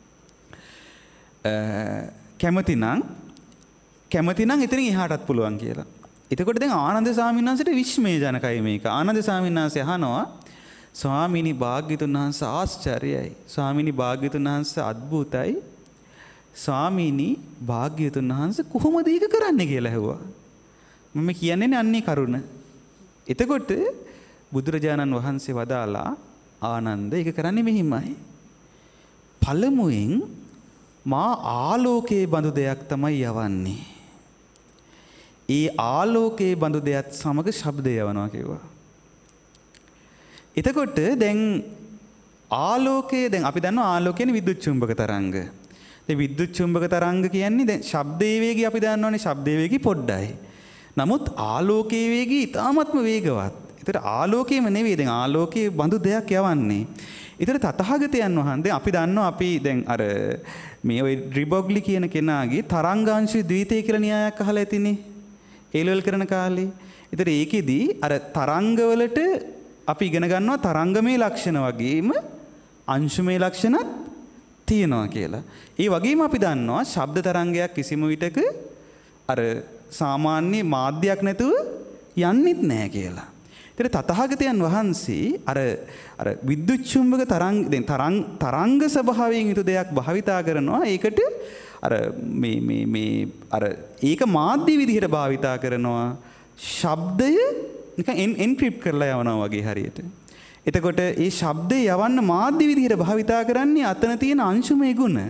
කැමතිනම් කැමතිනම් එතනින් එහාටත් පුළුවන් කියලා. එතකොට දැන් ආනන්ද ස්වාමීන් වහන්සේට විස්මයජනකයි මේක. ආනන්ද ස්වාමීන් වහන්සේ අහනවා ස්වාමීනි භාග්‍යතුන් වහන්සේ ආශ්චර්යයි. ස්වාමීනි භාග්‍යතුන් වහන්සේ අద్භූතයි. ස්වාමීනි භාග්‍යතුන් වහන්සේ කොහොමද ඒක කරන්නේ කියලා ඇහුවා. මම කියන්නේ අන්නේ කරුණ. එතකොට බුදුරජාණන් වහන්සේ වදාලා ආනන්ද ඒක කරන්නේ මෙහිමයි. පළමුවෙන් මා ආලෝකයේ බඳු දෙයක් තමයි යවන්නේ. ඒ ආලෝකයේ බඳු දෙයත් සමග ශබ්දය යවනවා කිව්වා. එතකොට දැන් ආලෝකයේ දැන් අපි දන්නවා ආලෝකයනේ විද්‍යුත් චුම්බක තරංග. ඒ විද්‍යුත් චුම්බක තරංග කියන්නේ දැන් ශබ්දයේ වේගය අපි දන්නවනේ ශබ්දයේ වේගය පොඩ්ඩයි. නමුත් ආලෝකයේ වේගය ඉතාමත්ම වේගවත්. ඒතර ආලෝකයේම නෙවෙයි දැන් ආලෝකයේ බඳු දෙයක් යවන්නේ. ඒතර තථාගතයන් වහන්සේ අපි දන්නවා අපි දැන් අර මේ ඔය ඩ්‍රිබොග්ලි කියන කෙනාගේ තරංගාංශ ද්විතය කියලා න්‍යායක් අහලා ඇතිනේ. ඒ ලෙවල් කරන කාලේ. ඒතර ඒකෙදි අර තරංගවලට අපි ඉගෙන ගන්නවා තරංගමේ ලක්ෂණ වගේම අංශමය ලක්ෂණත් තියෙනවා කියලා. ඒ වගේම අපි දන්නවා ශබ්ද තරංගයක් කිසිම විටක අර සාමාන්‍ය මාධ්‍යයක් නැතුව යන්නෙත් නැහැ කියලා. ඒතර තථාගතයන් වහන්සේ අර අර විද්‍යුත් චුම්බක තරංග දැන් තරංග තරංග ස්වභාවයෙන් යුතු දෙයක් භාවිතා කරනවා. ඒකට අර මේ මේ මේ අර ඒක මාධ්‍ය විදිහට භාවිතා කරනවා. ශබ්දය නිකන් එන්ක්‍රිප්ට් කරලා යවනවා වගේ හරියට. එතකොට ඒ ශබ්දේ යවන්න මාධ්‍ය විදිහට භාවිතා කරන්නේ අතන තියෙන අංශමය ගුණ.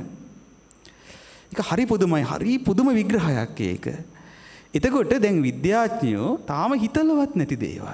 ඒක හරි පුදුමයි. හරි පුදුම විග්‍රහයක් ඒක. එතකොට දැන් විද්‍යාඥයෝ තාම හිතලවත් නැති දේවල්.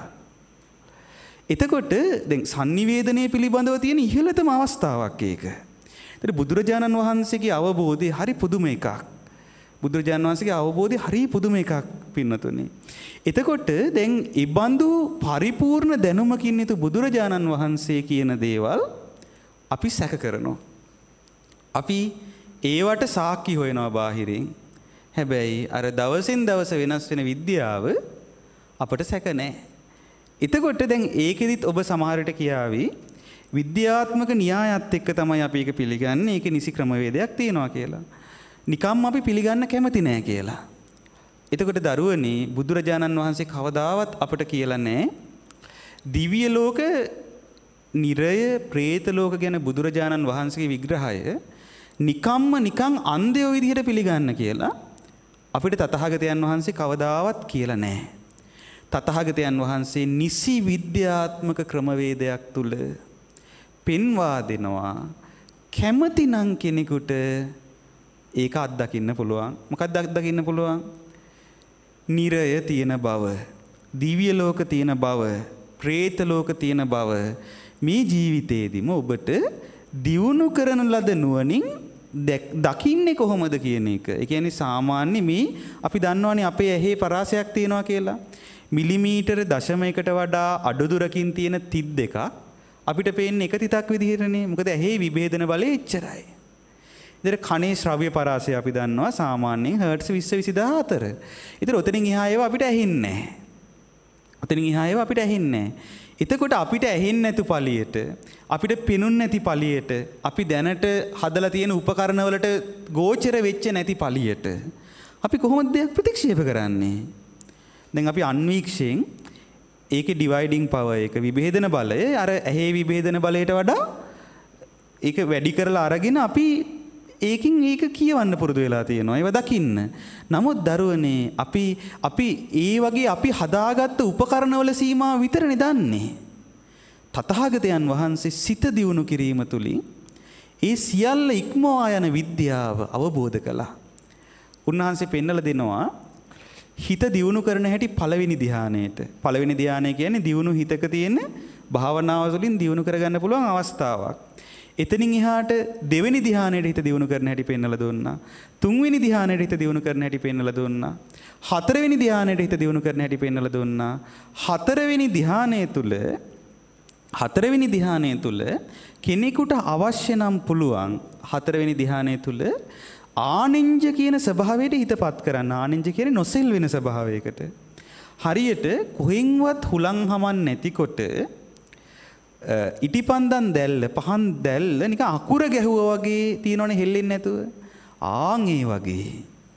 එතකොට දැන් sannivedanaya පිළිබඳව තියෙන ඉහළතම අවස්ථාවක් ඒක. ඒතර බුදුරජාණන් වහන්සේගේ අවබෝධය හරි පුදුම එකක්. බුදුරජාණන් වහන්සේගේ අවබෝධය හරි පුදුම එකක් පින්නතුනේ. එතකොට දැන් ඒ බඳු පරිපූර්ණ දැනුමකින් යුතු බුදුරජාණන් වහන්සේ කියන දේවල් අපි සැක කරනවා. අපි ඒවට සාක්ෂි හොයනවා බාහිරින්. හැබැයි අර දවසින් දවස වෙනස් වෙන විද්‍යාව අපට සැක නැහැ. එතකොට දැන් ඒකෙදිත් ඔබ සමහර විට කියාවි විද්‍යාත්මක න්‍යායත් එක්ක තමයි අපි ඒක පිළිගන්නේ. ඒකේ නිසි ක්‍රමවේදයක් තියෙනවා කියලා. නිකම්ම අපි පිළිගන්න කැමති නෑ කියලා. එතකොට දරුවනේ බුදුරජාණන් වහන්සේ කවදාවත් අපට කියලා නෑ දිව්‍ය ලෝක, නිරය, പ്രേත ලෝක ගැන බුදුරජාණන් වහන්සේගේ විග්‍රහය නිකම්ම නිකං අන්ධයෝ විදිහට පිළිගන්න කියලා අපිට තථාගතයන් වහන්සේ කවදාවත් කියලා නෑ. තථාගතයන් වහන්සේ නිසි විද්‍යාත්මක ක්‍රමවේදයක් තුල පෙන්වා දෙනවා කැමතිනම් කෙනෙකුට ඒක අත්දකින්න පුළුවන්. මොකක්ද අත්දකින්න පුළුවන්? නිරය තියෙන බව, දිව්‍ය ලෝක තියෙන බව, പ്രേත ලෝක තියෙන බව මේ ජීවිතේදීම ඔබට දියුණු කරන ලද නුවණින් දකින්නේ කොහොමද කියන එක. ඒ කියන්නේ සාමාන්‍ය මේ අපි දන්නවනේ අපේ ඇහි පරාසයක් තියෙනවා කියලා. මිලිමීටර දශමයකට වඩා අඩු දුරකින් තියෙන තිත් දෙකක් අපිට පේන්නේ එක තිතක් විදිහටනේ. මොකද ඇහි විභේදන බලය එච්චරයි. ඉතින් කනේ ශ්‍රව්‍ය පරාසය අපි දන්නවා සාමාන්‍යයෙන් හර්ට්ස් විස්ස විසිදාහතර. ඉතින් ඔතනින් එහා ඒවා අපිට ඇහෙන්නේ නැහැ. ඔතනින් එහා ඒවා අපිට ඇහෙන්නේ නැහැ. එතකොට අපිට ඇහෙන්නේ නැති පළියට, අපිට පෙනුන්නේ නැති පළියට, අපි දැනට හදලා තියෙන උපකරණ වලට ගෝචර වෙච්ච නැති පළියට අපි කොහොමද දෙයක් ප්‍රතික්ෂේප කරන්නේ? දැන් අපි අන්වීක්ෂයෙන් ඒකේ ඩිවයිඩින් පවර් එක විභේදන බලය අර ඇහි විභේදන බලයට වඩා ඒක වැඩි කරලා අරගෙන අපි ඒකින් ඒක කියවන්න පුරුදු වෙලා තියෙනවා. ඒව දකින්න. නමුත් දරුවනේ අපි අපි ඒ වගේ අපි හදාගත්ත උපකරණවල සීමාව විතරනේ දන්නේ. තථාගතයන් වහන්සේ සිත දියුණු කිරීම තුලින් ඒ සියල්ල ඉක්මවා යන විද්‍යාව අවබෝධ කළා. උන්වහන්සේ පෙන්නලා දෙනවා හිත දියුණු කරන හැටි පළවෙනි ධ්‍යානයේට. පළවෙනි ධ්‍යානය කියන්නේ දියුණු හිතක තියෙන භාවනාව තුළින් දියුණු කරගන්න පුළුවන් අවස්ථාවක්. එතනින් එහාට දෙවෙනි ධ්‍යානයට හිත දියුණු කරන හැටි පෙන්වලා දුන්නා. තුන්වෙනි ධ්‍යානයට හිත දියුණු කරන හැටි පෙන්වලා දුන්නා. හතරවෙනි ධ්‍යානයට හිත දියුණු කරන හැටි පෙන්වලා දුන්නා. හතරවෙනි ධ්‍යානය තුල හතරවෙනි ධ්‍යානය තුල කෙනෙකුට අවශ්‍ය නම් පුළුවන් හතරවෙනි ධ්‍යානය තුල ආනින්ජ කියන ස්වභාවයට හිතපත් කරන්න. ආනින්ජ කියන්නේ නොසෙල් වෙන ස්වභාවයකට. හරියට කොහෙන්වත් හුලං හමන් නැතිකොට ඉටිපන්දන් දැල්ල පහන් දැල්ල නිකන් අකුර ගැහුවා වගේ තියෙනවනේ හෙල්ලෙන්නේ නැතුව. ආන් ඒ වගේ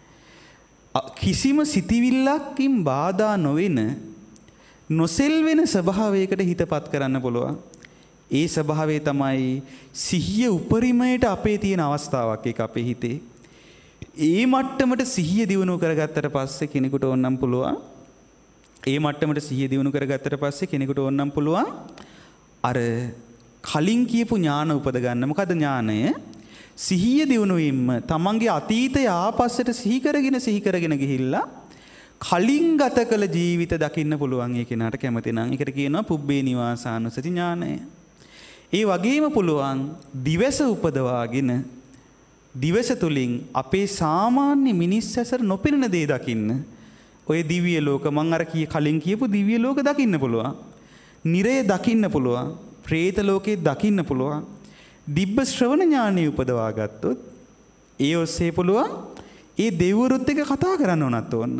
කිසිම සිතිවිල්ලකින් බාධා නොවන නොසෙල් වෙන ස්වභාවයකට හිතපත් කරන්න පුළුවන්. ඒ ස්වභාවය තමයි සිහිය උපරිමයට අපේ තියෙන අවස්ථාවක් ඒක අපේ හිතේ. ඒ මට්ටමට සිහිය දියුණු කරගත්තට පස්සේ කෙනෙකුට ඕනනම් පුළුවන්. ඒ මට්ටමට සිහිය දියුණු කරගත්තට පස්සේ කෙනෙකුට ඕනනම් පුළුවන් අර කලින් කියපු ඥාන උපද ගන්න. මොකද ඥානය? සිහිය දියුණු වීම තමන්ගේ අතීතය ආපස්සට සිහි කරගෙන සිහි කරගෙන ගිහිල්ලා කලින් ගත කළ ජීවිත දකින්න පුළුවන්. ඒ කෙනාට කැමති නම් ඒකට කියනවා පුබ්බේ නිවාසානුසති ඥානය. ඒ වගේම පුළුවන් දිවස උපදවාගෙන දිවස තුලින් අපේ සාමාන්‍ය මිනිස් ඇසට නොපෙනෙන දේ දකින්න. ඔය දිව්‍ය ලෝක මං අර කී කලින් කියපු දිව්‍ය ලෝක දකින්න පුළුවන්. නිරය දකින්න පුළුවන්. പ്രേත ලෝකේ දකින්න පුළුවන්. දිබ්බ ශ්‍රවණ ඥානෙ උපදවා ගත්තොත් ඒ ඔස්සේ පුළුවන් ඒ දෙවිවරුත් එක්ක කතා කරන්න උනත් ඕන.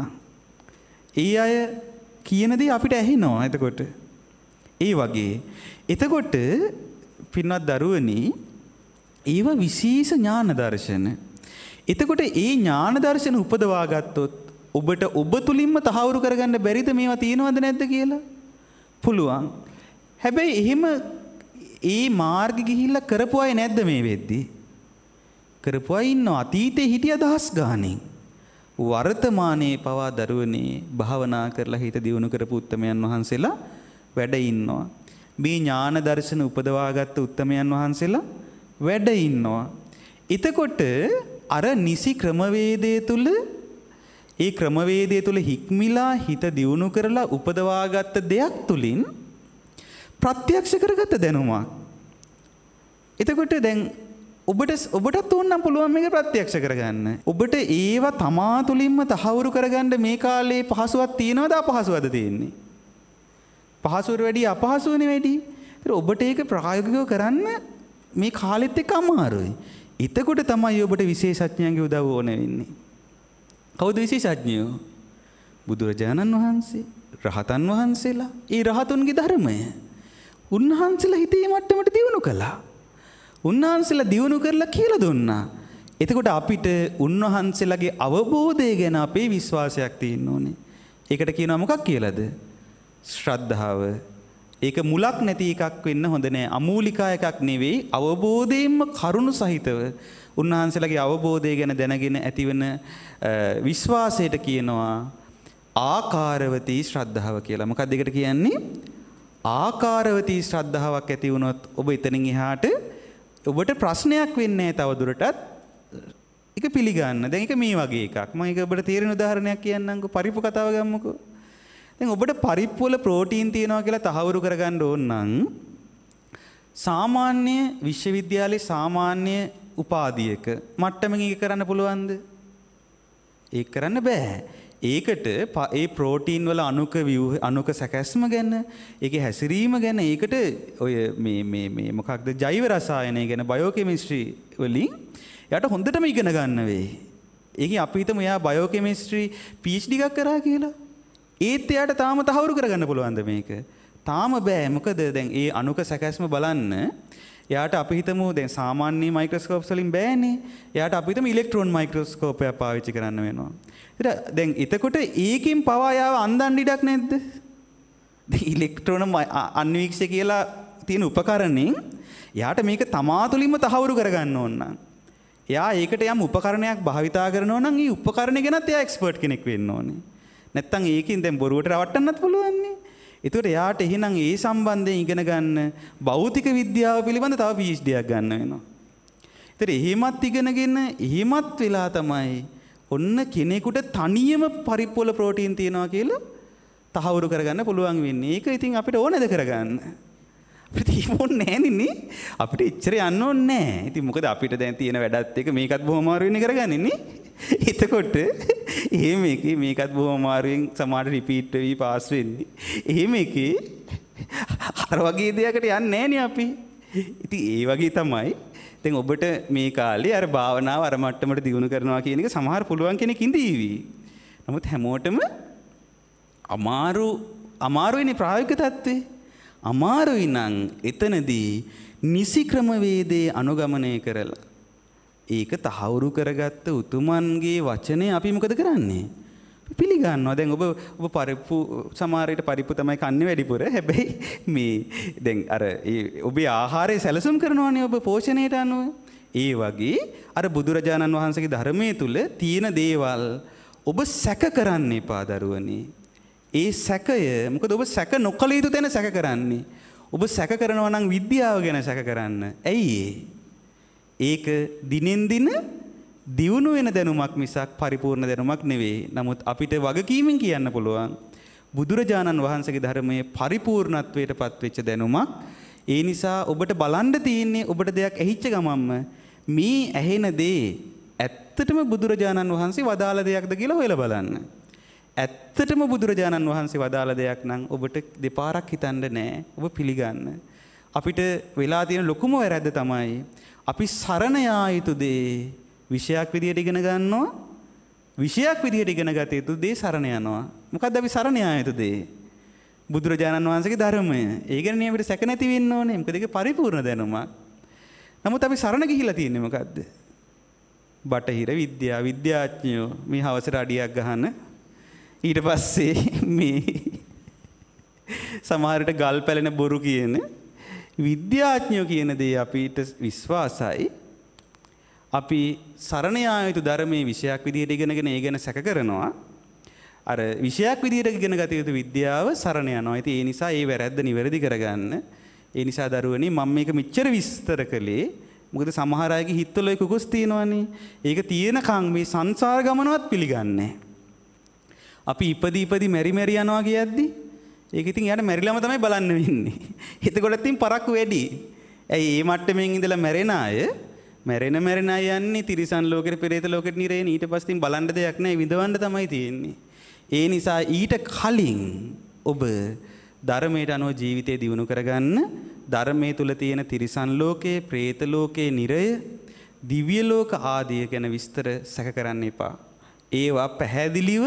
ඒ අය කියන දේ අපිට ඇහෙනවා. එතකොට ඒ වගේ එතකොට පින්වත් දරුවනි ඒව විශේෂ ඥාන දර්ශන. එතකොට ඒ ඥාන දර්ශන උපදවා ගත්තොත් ඔබට ඔබ තුලින්ම තහවුරු කරගන්න බැරිද මේවා තියෙනවද නැද්ද කියලා? පුළුවන්. හැබැයි එහෙම ඒ මාර්ගෙ ගිහිල්ලා කරපු අය නැද්ද මේ වෙද්දි? කරපු අය ඉන්නවා. අතීතේ හිටිය දහස් ගාණින්. වර්තමානයේ පවා දරුවනේ භාවනා කරලා හිත දියුණු කරපු උත්තමයන් වහන්සේලා වැඩ ඉන්නවා. මේ ඥාන දර්ශන උපදවාගත්ත උත්තමයන් වහන්සේලා වැඩ ඉන්නවා. එතකොට අර නිසි ක්‍රමවේදයේ තුල ඒ ක්‍රමවේදයේ තුල හික්මිලා හිත දියුණු කරලා උපදවාගත්ත දෙයක් තුලින් ප්‍රත්‍යක්ෂ කරගත්ත දැනුමක්. එතකොට දැන් ඔබට ඔබටත් ඕනනම් පුළුවන් මේක ප්‍රත්‍යක්ෂ කරගන්න. ඔබට ඒව තමා තුලින්ම තහවුරු කරගන්න මේ කාලේ පහසුවක් තියනවද අපහසුවද තියෙන්නේ? පහසුවට වැඩි අපහසුවනේ වැඩි. ඒතර ඔබට ඒක ප්‍රායෝගිකව කරන්න මේ කාලෙත් එක්ක අමාරුයි. එතකොට තමයි ඔබට විශේෂඥයන්ගේ උදව්ව ඕන වෙන්නේ. කවුද විශේෂඥයෝ? බුදුරජාණන් වහන්සේ, රහතන් වහන්සේලා. ඒ රහතුන්ගේ ධර්මය උන්වහන්සේලා හිතේ මට්ටමට දියුණු කළා. උන්වහන්සේලා දියුණු කරලා කියලා දුන්නා. එතකොට අපිට උන්වහන්සේලාගේ අවබෝධය ගැන අපේ විශ්වාසයක් තියෙන්න ඕනේ. ඒකට කියනවා මොකක් කියලාද? ශ්‍රද්ධාව. ඒක මුලක් නැති එකක් වෙන්න හොඳ නෑ. අමූලිකා එකක් නෙවෙයි. අවබෝධයෙන්ම කරුණු සහිතව උන්වහන්සේලාගේ අවබෝධය ගැන දැනගෙන ඇතිවන විශ්වාසයට කියනවා ආකාරවතී ශ්‍රද්ධාව කියලා. මොකක්ද ඒකට කියන්නේ? ආකාරවතී ශ්‍රද්ධාවක් ඇති වුණොත් ඔබ එතනින් එහාට ඔබට ප්‍රශ්නයක් වෙන්නේ නැහැ තව දුරටත්. ඒක පිළිගන්න. දැන් ඒක මේ වගේ එකක්. මම ඒක ඔබට තේරෙන උදාහරණයක් කියන්නම්කෝ. පරිප්පු කතාව ගමුකෝ. දැන් ඔබට පරිප්පු වල ප්‍රෝටීන් තියෙනවා කියලා තහවුරු කරගන්න ඕන නම් සාමාන්‍ය විශ්වවිද්‍යාලයේ සාමාන්‍ය උපාධියක මට්ටමින් ඒක කරන්න පුළුවන්ද? ඒක කරන්න බෑ. ඒකට ඒ ප්‍රෝටීන් වල අණුක අණුක සැකැස්ම ගැන, ඒකේ හැසිරීම ගැන, ඒකට ඔය මේ මේ මේ මොකක්ද ජෛව රසායනය ගැන බයෝකෙමිස්ට්‍රි වලින් යාට හොඳටම ඉගෙන ගන්න වෙයි. ඒකේ අපි හිතමු යා බයෝකෙමිස්ට්‍රි පී එච් ඩි එකක් කරා කියලා. ඒත් එයාට තාම තහවුරු කරගන්න පුළුවන්ද මේක? තාම බෑ. මොකද දැන් ඒ අණුක සැකැස්ම බලන්න එයාට අපි හිතමු දැන් සාමාන්‍ය මයික්‍රොස්කෝප්ස් වලින් බෑනේ. එයාට අපි හිතමු ඉලෙක්ට්‍රෝන මයික්‍රොස්කෝපයක් පාවිච්චි කරන්න වෙනවා. දැන් එතකොට ඒකෙන් පවා යාව අන්දන්න ඉඩක් නැද්ද? දැන් ඉලෙක්ට්‍රෝන අන්වීක්ෂය කියලා තියෙන උපකරණෙන් යාට මේක තමා තුළින්ම තහවුරු කරගන්න ඕන නම් එයා ඒකට යම් උපකරණයක් භාවිතා කරනවා නම් ඒ උපකරණය ගැනත් එයා එක්ස්පර්ට් කෙනෙක් වෙන්න ඕනේ. නැත්තම් ඒකෙන් දැන් බොරුවට රවට්ටන්නත් පුළුවන් නේ. ඒතකොට එයාට එහෙනම් ඒ සම්බන්ධයෙන් ඉගෙන ගන්න භෞතික විද්‍යාව පිළිබඳ තව පී එච් ඩි එකක් ගන්න වෙනවා. ඒතර එහෙමත් ඉගෙනගෙන එහෙමත් වෙලා තමයි ඔන්න කෙනෙකුට තනියම පරිප්පු වල ප්‍රෝටීන් තියෙනවා කියලා තහවුරු කරගන්න පුළුවන් වෙන්නේ. ඒක ඉතින් අපිට ඕනද කරගන්න? අපිට ඕනේ නෑනේ. අපිට ඉච්චර යන්න ඕනේ නෑ. ඉතින් මොකද අපිට දැන් තියෙන වැඩත් එක මේකත් බොහොම අමාරුවෙන් කරගන්නේ නේ. එතකොට එහෙම එකේ මේකත් බොහොම අමාරුවෙන් සමහරට රිපීට් වෙවි පාස් වෙන්නේ. එහෙම එකේ අර වගේ දෙයකට යන්නේ නෑනේ අපි. ඉතින් ඒ වගේ තමයි දැන් ඔබට මේ කාලේ අර භාවනාව අර මට්ටමට දියුණු කරනවා කියන එක සමහර පුළුවන් කෙනෙක් ඉඳීවි. නමුත් හැමෝටම අමාරු අමාරුයිනේ ප්‍රායෝගික தත්ත්වේ. අමාරුයි නම් එතනදී නිසි ක්‍රමවේදයේ අනුගමනය කරලා ඒක තහවුරු කරගත්ත උතුමන්ගේ වචනේ අපි මොකද කරන්නේ? පිළිගන්නවා. දැන් ඔබ ඔබ පරිප්පු සමහර විට පරිප්පු තමයි කන්නේ වැඩිපුර. හැබැයි මේ දැන් අර ඒ ඔබේ ආහාරය සැලසුම් කරනවානේ ඔබ පෝෂණයට අනුව. ඒ වගේ අර බුදුරජාණන් වහන්සේගේ ධර්මයේ තුල තියෙන දේවල් ඔබ සැක කරන්න එපා දරුවනේ. ඒ සැකය මොකද ඔබ සැක නොකළ යුතු තැන සැක කරන්නේ. ඔබ සැක කරනවා නම් විද්‍යාව ගැන සැක කරන්න. ඇයි ඒක දිනෙන් දින දියුණු වෙන දැනුමක් මිසක් පරිපූර්ණ දැනුමක් නෙවෙයි. නමුත් අපිට වගකීමෙන් කියන්න පුළුවන් බුදුරජාණන් වහන්සේගේ ධර්මයේ පරිපූර්ණත්වයට පත්වෙච්ච දැනුමක්. ඒ නිසා ඔබට බලන්න තියෙන්නේ ඔබට දෙයක් ඇහිච්ච ගමන්ම මේ ඇහෙන දේ ඇත්තටම බුදුරජාණන් වහන්සේ වදාළ දෙයක්ද කියලා හොයලා බලන්න. ඇත්තටම බුදුරජාණන් වහන්සේ වදාළ දෙයක් නම් ඔබට දෙපාරක් හිතන්න නෑ. ඔබ පිළිගන්න. අපිට වෙලා තියෙන ලොකුම වැරද්ද තමයි අපි සරණ යා යුතු දේ විෂයක් විදියට ඉගෙන ගන්නවා. විෂයක් විදියට ඉගෙන ගත යුතු දේ සරණ යනවා. මොකද්ද අපි සරණ යා යුතු දේ? බුදුරජාණන් වහන්සේගේ ධර්මය. ඒ ගැන අපිට සැක නැති වෙන්න ඕනේ. මොකද ඒක පරිපූර්ණ දැනුමක්. නමුත් අපි සරණ ගිහිලා තියෙන්නේ මොකද්ද? බටහිර විද්‍යාව, විද්‍යාඥයෝ මේ හවසට අඩියක් ගහන ඊට පස්සේ මේ සමහරට ගල් පැලෙන බොරු කියන විද්‍යාඥයෝ කියන දේ අපිට විශ්වාසයි. අපි සරණ යා යුතු ධර්මයේ විෂයක් විදියට ඉගෙනගෙන ඒ ගැන සැක කරනවා. අර විෂයක් විදියට ඉගෙන ගත යුතු විද්‍යාව සරණ යනවා. ඉතින් ඒ නිසා ඒ වැරැද්ද නිවැරදි කරගන්න. ඒ නිසා දරුවනේ මම මේක මෙච්චර විස්තර කළේ මොකද සමහර අයගේ හිතවල කුකුස් තියෙනවනේ. ඒක තියෙනකන් මේ සංසාර ගමනවත් පිළිගන්නේ. අපි ඉපදි ඉපදි මෙරි මෙරි යනවා කියද්දි ඒක ඉතින් යාට මැරිලාම තමයි බලන්න වෙන්නේ. එතකොට ඉතින් පරක්කු වැඩි. ඇයි මේ මට්ටමින් ඉඳලා මැරෙන අය මැරෙන මැරෙන අය යන්නේ තිරිසන් ලෝකෙට පෙරේත ලෝකෙට නිරේන ඊට පස්සේ ඉතින් බලන්න දෙයක් නැහැ විඳවන්න තමයි තියෙන්නේ. ඒ නිසා ඊට කලින් ඔබ ධර්මයට අනුව ජීවිතය දියුණු කරගන්න ධර්මයේ තුල තියෙන තිරිසන් ලෝකයේ, പ്രേත ලෝකයේ, නිරය, දිව්‍ය ලෝක ආදී ගැන විස්තර සැක කරන්න එපා. ඒවා පැහැදිලිව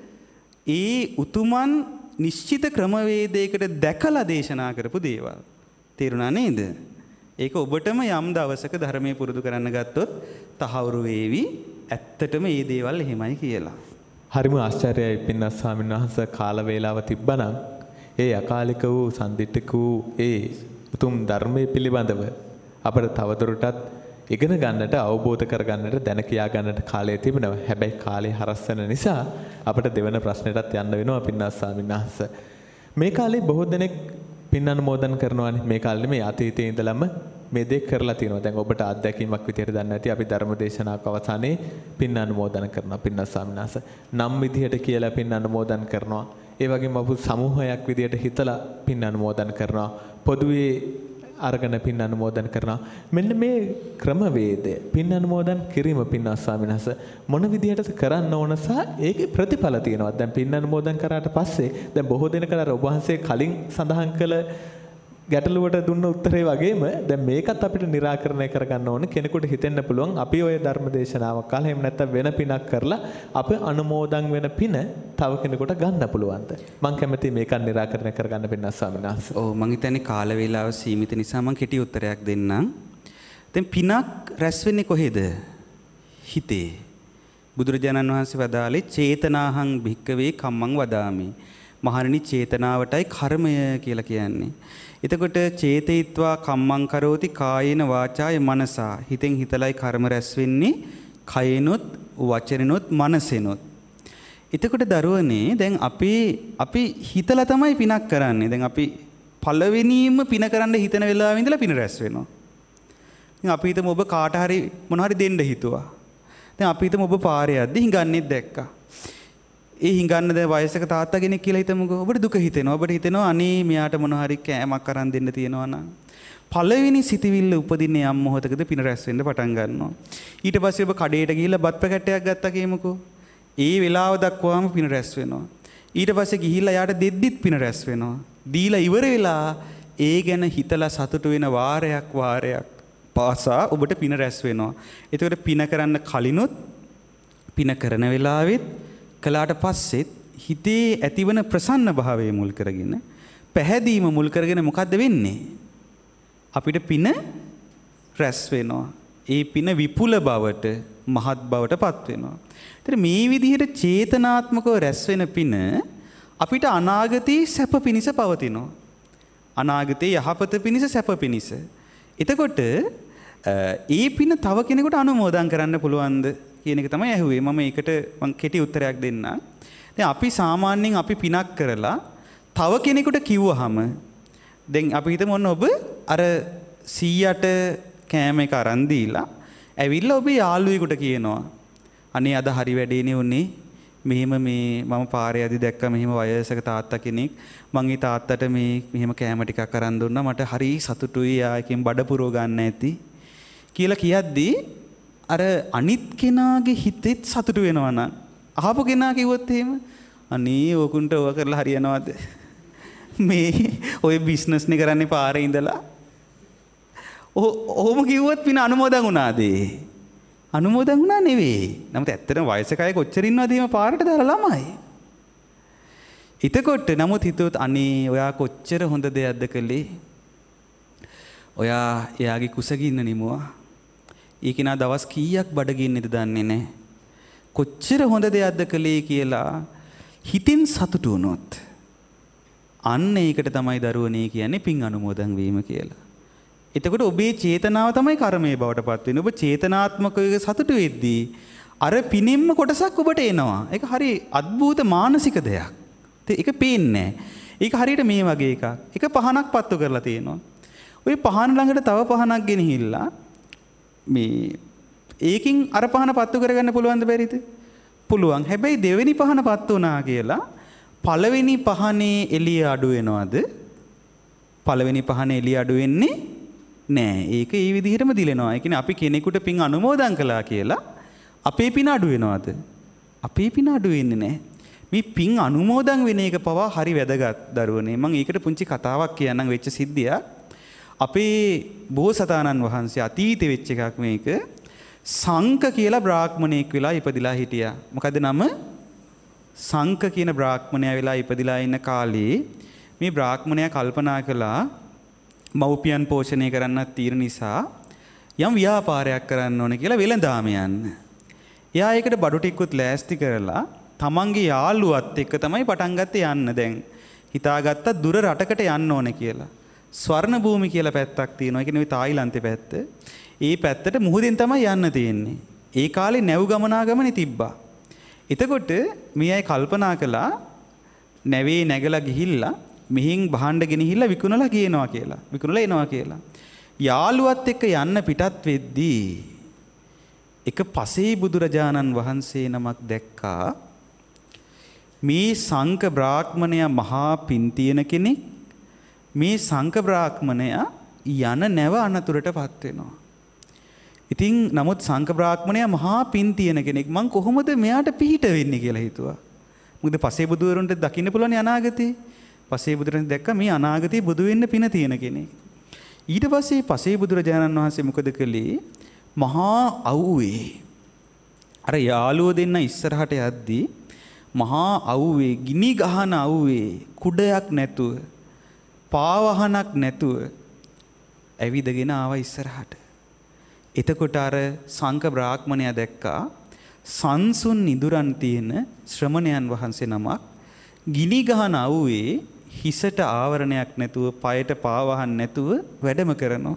ඒ උතුමන් නිශ්චිත ක්‍රමවේදයකට දැකලා දේශනා කරපු දේවල්. තේරුණා නේද? ඒක ඔබටම යම් දවසක ධර්මයේ පුරුදු කරන්න ගත්තොත් තහවුරු වේවි. ඇත්තටම මේ දේවල් එහෙමයි කියලා. හරිම ආශ්චර්යයි පින්වත් ස්වාමීන් වහන්සේ කාල වේලාව තිබ්බනම් ඒ අකාලික වූ සම්දිට්ඨික වූ ඒ උතුම් ධර්මයේ පිළිබඳව අපිට තවදුරටත් ඉගෙන ගන්නට අවබෝධ කර ගන්නට දැන කියා ගන්නට කාලය තිබෙනවා. හැබැයි කාලය හරස් වෙන නිසා අපිට දෙවන ප්‍රශ්නෙටත් යන්න වෙනවා පින්වත් ස්වාමීන් වහන්සේ. මේ කාලේ බොහෝ දෙනෙක් පින් අනුමෝදන් කරනවානේ. මේ කාලේ මේ අතීතයේ ඉඳලම මේ දේ කරලා තියෙනවා. දැන් ඔබට අත්දැකීමක් විදියට දන්නේ නැති අපි ධර්ම දේශනාවක අවසානයේ පින් අනුමෝදන් කරනවා පින්වත් ස්වාමීන් වහන්සේ. නම් විදියට කියලා පින් අනුමෝදන් කරනවා. ඒ වගේම අපු සමූහයක් විදියට හිතලා පින් අනුමෝදන් කරනවා. පොදුවේ අරගෙන පින් අනුමෝදන් කරනවා. මෙන්න මේ ක්‍රමවේදය පින් අනුමෝදන් කිරීම පින්වත් ස්වාමීන් වහන්සේ මොන විදියටද කරන්න ඕන සහ ඒකේ ප්‍රතිඵල තියෙනවා. දැන් පින් අනුමෝදන් කරාට පස්සේ දැන් බොහෝ දෙනෙක් අර ඔබ වහන්සේ කලින් සඳහන් කළ ගැටලුවට දුන්න උත්තරේ වගේම දැන් මේකත් අපිට निराකරණය කරගන්න ඕන. කෙනෙකුට හිතෙන්න පුළුවන් අපි ඔය ධර්ම දේශනාවක් කාලා එහෙම නැත්නම් වෙන පිනක් කරලා අප අනුමෝදන් වෙන පින තව කෙනෙකුට ගන්න පුළුවන්ද? මම කැමතියි මේකත් निराකරණය කරගන්න පින්වත් ස්වාමීන් වහන්සේ. ඔව් මම හිතන්නේ කාල වේලාව සීමිත නිසා මම කෙටි උත්තරයක් දෙන්නම්. දැන් පිනක් රැස් වෙන්නේ කොහෙද? හිතේ. බුදුරජාණන් වහන්සේ වදාළේ චේතනාහං භික්කවේ කම්මං වදාමි. මහණනි චේතනාවටයි කර්මය කියලා කියන්නේ. එතකොට චේතයිත්වා කම්මං කරෝති කායේන වාචාය මනසා. හිතෙන් හිතලයි කර්ම රැස් වෙන්නේ කයෙනොත් වචනෙනොත් මනසෙනොත්. එතකොට දරුවනේ දැන් අපි අපි හිතලා තමයි පිනක් කරන්නේ. දැන් අපි පළවෙනිම පින කරන්න හිතන වෙලාවෙ ඉඳලා පින රැස් වෙනවා. ඉතින් අපි හිතමු ඔබ කාට හරි මොන හරි දෙන්න හිතුවා. දැන් අපි හිතමු ඔබ පාරේ යද්දි හිඟන්නේත් දැක්කා. ඒ හිඟන්න දැන් වයසක තාත්තා කෙනෙක් කියලා හිතමුකෝ. ඔබට දුක හිතෙනවා. ඔබට හිතෙනවා අනේ මෙයාට මොන හරි කෑමක් අරන් දෙන්න තියෙනවා නම්. පළවෙනි සිතවිල්ල උපදින්නේ යම් මොහොතකද පින රැස් වෙන්න පටන් ගන්නවා. ඊට පස්සේ ඔබ කඩේට ගිහිල්ලා බත් පැකට්ටයක් ගත්තා කියමුකෝ. ඒ වෙලාව දක්වාම පින රැස් වෙනවා. ඊට පස්සේ ගිහිල්ලා යාට දෙද්දිත් පින රැස් වෙනවා. දීලා ඉවර වෙලා ඒ ගැන හිතලා සතුටු වෙන වාරයක් වාරයක් පාසා ඔබට පින රැස් වෙනවා. ඒතකොට පින කරන්න කලිනුත් පින කරන වෙලාවෙත් කලාට පස්සෙත් හිතේ ඇතිවන ප්‍රසන්න භාවය මුල් කරගෙන පැහැදීම මුල් කරගෙන මොකද්ද වෙන්නේ? අපිට පින රැස් වෙනවා. ඒ පින විපුල බවට මහත් බවට පත් වෙනවා. ඒතර මේ විදිහට චේතනාත්මකව රැස් වෙන පින අපිට අනාගතේ සැප පිණිස පවතිනවා. අනාගතේ යහපත පිණිස සැප පිණිස. එතකොට ඒ පින තව කෙනෙකුට අනුමෝදන් කරන්න පුළුවන්ද කියන එක තමයි ඇහුවේ. මම ඒකට මම කෙටි උත්තරයක් දෙන්නම්. දැන් අපි සාමාන්‍යයෙන් අපි පිනක් කරලා තව කෙනෙකුට කිව්වහම දැන් අපි හිතමු ඔන්න ඔබ අර සීයට කෑම එක අරන් දීලා ඇවිල්ලා ඔබේ යාළුවෙකුට කියනවා අනේ අද හරි වැඩේනේ උනේ මෙහෙම මේ මම පාරේ යදි දැක්ක මෙහෙම වයසක තාත්තා කෙනෙක් මං ඒ තාත්තට මේ මෙහෙම කෑම ටිකක් අරන් දුන්නා මට හරි සතුටුයි ආයකින් බඩ පුරව ගන්න ඇති කියලා කියද්දී අර අනිත් කෙනාගේ හිතෙත් සතුටු වෙනවා නම් අහපු කෙනා කිව්වොත් එහෙම අනේ ඕකුන්ට ඕවා කරලා හරියනවද මේ ඔය බිස්නස් නේ කරන්නේ පාරේ ඉඳලා ඔහොම කිව්වොත් පින අනුමෝදන් වුණාද අනුමෝදන් වුණා නෙවෙයි. නමුත් ඇත්තටම වයසක අය කොච්චර ඉන්නවද එහෙම පාරට දාලා ළමයි. එතකොට නමුත් හිතුවොත් අනේ ඔයා කොච්චර හොඳ දෙයක්ද කළේ. ඔයා එයාගේ කුසගින්න නිමුවා. ඊකිනා දවස් කීයක් බඩගින්නේද දන්නේ නැහැ. කොච්චර හොඳ දෙයක්ද කළේ කියලා හිතින් සතුටු වුණොත් අන්න ඒකට තමයි දරුවනේ කියන්නේ පින් අනුමෝදන් වීම කියලා. එතකොට ඔබේ චේතනාව තමයි කර්මයේ බවට පත් වෙන්නේ. ඔබ චේතනාත්මකව සතුටු වෙද්දී අර පිනින්ම කොටසක් ඔබට එනවා. ඒක හරි අద్భుත මානසික දෙයක්. ඒක පේන්නේ නැහැ. ඒක හරියට මේ වගේ එකක්. එක පහනක් පත්තු කරලා තියෙනවා. ওই පහන ළඟට තව පහනක් ගෙනහිල්ලා මේ ඒකින් අර පහන පත්තු කරගන්න පුළුවන්ද බැරිද? පුළුවන්. හැබැයි දෙවෙනි පහන පත්තු වුණා කියලා පළවෙනි පහනේ එළිය අඩු වෙනවද? පළවෙනි පහනේ එළිය අඩු වෙන්නේ නෑ. ඒක ඒ විදිහටම දිලෙනවා. ඒ කියන්නේ අපි කෙනෙකුට පින් අනුමෝදන් කළා කියලා අපේ පින අඩු වෙනවද? අපේ පින අඩු වෙන්නේ නෑ. මේ පින් අනුමෝදන් වෙන එක පවා හරි වැදගත් දරුවනේ. මම ඒකට පුංචි කතාවක් කියන්නම් වෙච්ච සිද්ධියක්. අපේ බෝසතාණන් වහන්සේ අතීතේ වෙච්ච එකක් මේක. සංක කියලා බ්‍රාහ්මණයෙක් වෙලා ඉපදිලා හිටියා. මොකද නම? සංක කියන බ්‍රාහ්මණයා වෙලා ඉපදිලා ඉන්න කාලේ මේ බ්‍රාහ්මණයා කල්පනා කළා මව්පියන් පෝෂණය කරන්නත් තීර නිසා යම් ව්‍යාපාරයක් කරන්න ඕන කියලා වෙළඳාම යන්න. එයා ඒකට බඩු ටිකකුත් ලෑස්ති කරලා තමන්ගේ යාළුවත් එක්ක තමයි පටන් ගත්තේ යන්න. දැන් හිතාගත්තා දුර රටකට යන්න ඕන කියලා. ස්වර්ණ භූමි කියලා පැත්තක් තියෙනවා. ඒ කියන්නේ තායිලන්තේ පැත්ත. ඒ පැත්තට මුහුදෙන් තමයි යන්න තියෙන්නේ. ඒ කාලේ නැව් ගමනාගමනේ තිබ්බා. එතකොට මේ අය කල්පනා කළා නැවේ නැගලා ගිහිල්ලා මෙහින් භාණ්ඩ ගෙනහිල්ලා විකුණලා කියනවා කියලා. විකුණලා එනවා කියලා. යාළුවත් එක්ක යන්න පිටත් වෙද්දී එක පසේ බුදුරජාණන් වහන්සේ නමක් දැක්කා. මේ සංක බ්‍රාහ්මණයා මහා පින් තියෙන කෙනෙක්. මේ සංක බ්‍රාහ්මණයා යන නැව අනතුරටපත් වෙනවා. ඉතින් නමුත් සංක බ්‍රාහ්මණයා මහා පින් තියෙන කෙනෙක්. මං කොහොමද මෙයාට පිහිට වෙන්නේ කියලා හිතුවා. මොකද පසේ බුදුවරුන්ට දකින්න පුළුවන් අනාගතේ. පසේ බුදුරජාණන් දැක්ක මේ අනාගතේ බුදු වෙන්න පින තියෙන කෙනෙක්. ඊට පස්සේ පසේ බුදුරජාණන් වහන්සේ මොකද කළේ? මහා අවුවේ අර යාළුවෝ දෙන්න ඉස්සරහට යද්දී මහා අවුවේ ගිනි ගහන අවුවේ කුඩයක් නැතුව පාවහනක් නැතුව ඇවිදගෙන ආවා ඉස්සරහට. එතකොට අර සංක බ්‍රාහ්මණයා දැක්කා සංසුන් නිදුරන් තියෙන ශ්‍රමණයන් වහන්සේ නමක් ගිනි ගහන අවුවේ හිසට ආවරණයක් නැතුව පයට පාවහන් නැතුව වැඩම කරනවා.